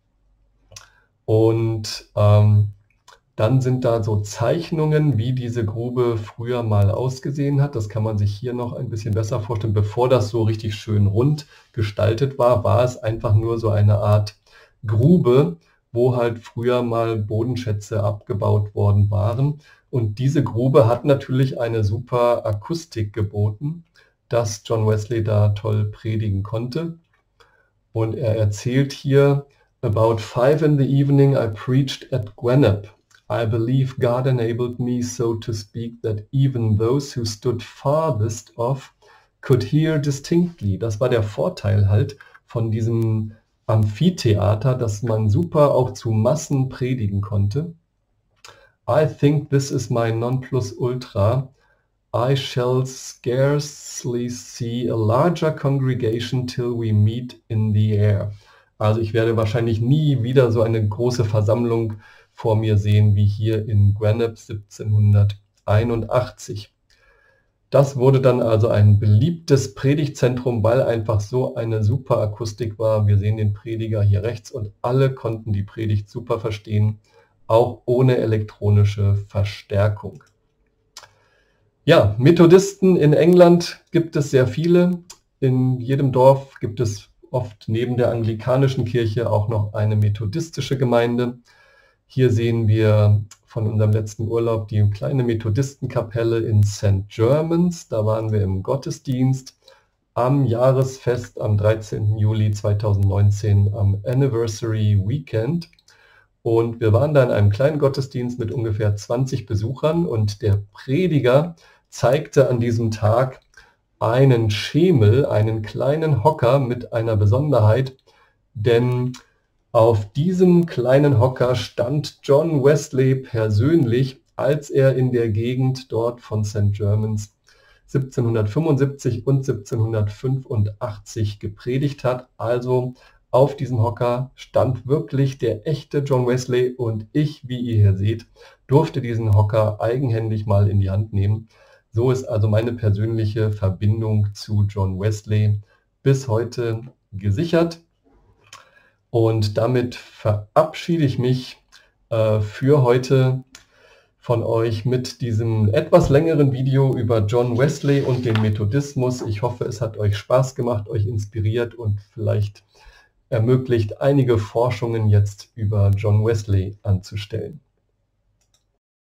[SPEAKER 1] Und dann sind da so Zeichnungen, wie diese Grube früher mal ausgesehen hat. Das kann man sich hier noch ein bisschen besser vorstellen. Bevor das so richtig schön rund gestaltet war, war es einfach nur so eine Art Grube, wo halt früher mal Bodenschätze abgebaut worden waren. Und diese Grube hat natürlich eine super Akustik geboten, dass John Wesley da toll predigen konnte. Und er erzählt hier, about 5 in the evening I preached at Gwenep. I believe God enabled me, so to speak, that even those who stood farthest off could hear distinctly. Das war der Vorteil halt von diesem Amphitheater, dass man super auch zu Massen predigen konnte. I think this is my nonplusultra. I shall scarcely see a larger congregation till we meet in the air. Also ich werde wahrscheinlich nie wieder so eine große Versammlung vor mir sehen wie hier in Gwenep 1781. Das wurde dann also ein beliebtes Predigtzentrum, weil einfach so eine super Akustik war. Wir sehen den Prediger hier rechts und alle konnten die Predigt super verstehen, auch ohne elektronische Verstärkung. Ja, Methodisten in England gibt es sehr viele. In jedem Dorf gibt es oft neben der anglikanischen Kirche auch noch eine methodistische Gemeinde. Hier sehen wir von unserem letzten Urlaub die kleine Methodistenkapelle in St. Germans. Da waren wir im Gottesdienst am Jahresfest am 13. Juli 2019 am Anniversary Weekend. Und wir waren da in einem kleinen Gottesdienst mit ungefähr 20 Besuchern und der Prediger zeigte an diesem Tag einen Schemel, einen kleinen Hocker mit einer Besonderheit, denn auf diesem kleinen Hocker stand John Wesley persönlich als er in der Gegend dort von St. Germans 1775 und 1785 gepredigt hat. Also auf diesem Hocker stand wirklich der echte John Wesley und ich, wie ihr hier seht, durfte diesen Hocker eigenhändig mal in die Hand nehmen. So ist also meine persönliche Verbindung zu John Wesley bis heute gesichert. Und damit verabschiede ich mich für heute von euch mit diesem etwas längeren Video über John Wesley und den Methodismus. Ich hoffe, es hat euch Spaß gemacht, euch inspiriert und vielleicht ermöglicht, einige Forschungen jetzt über John Wesley anzustellen.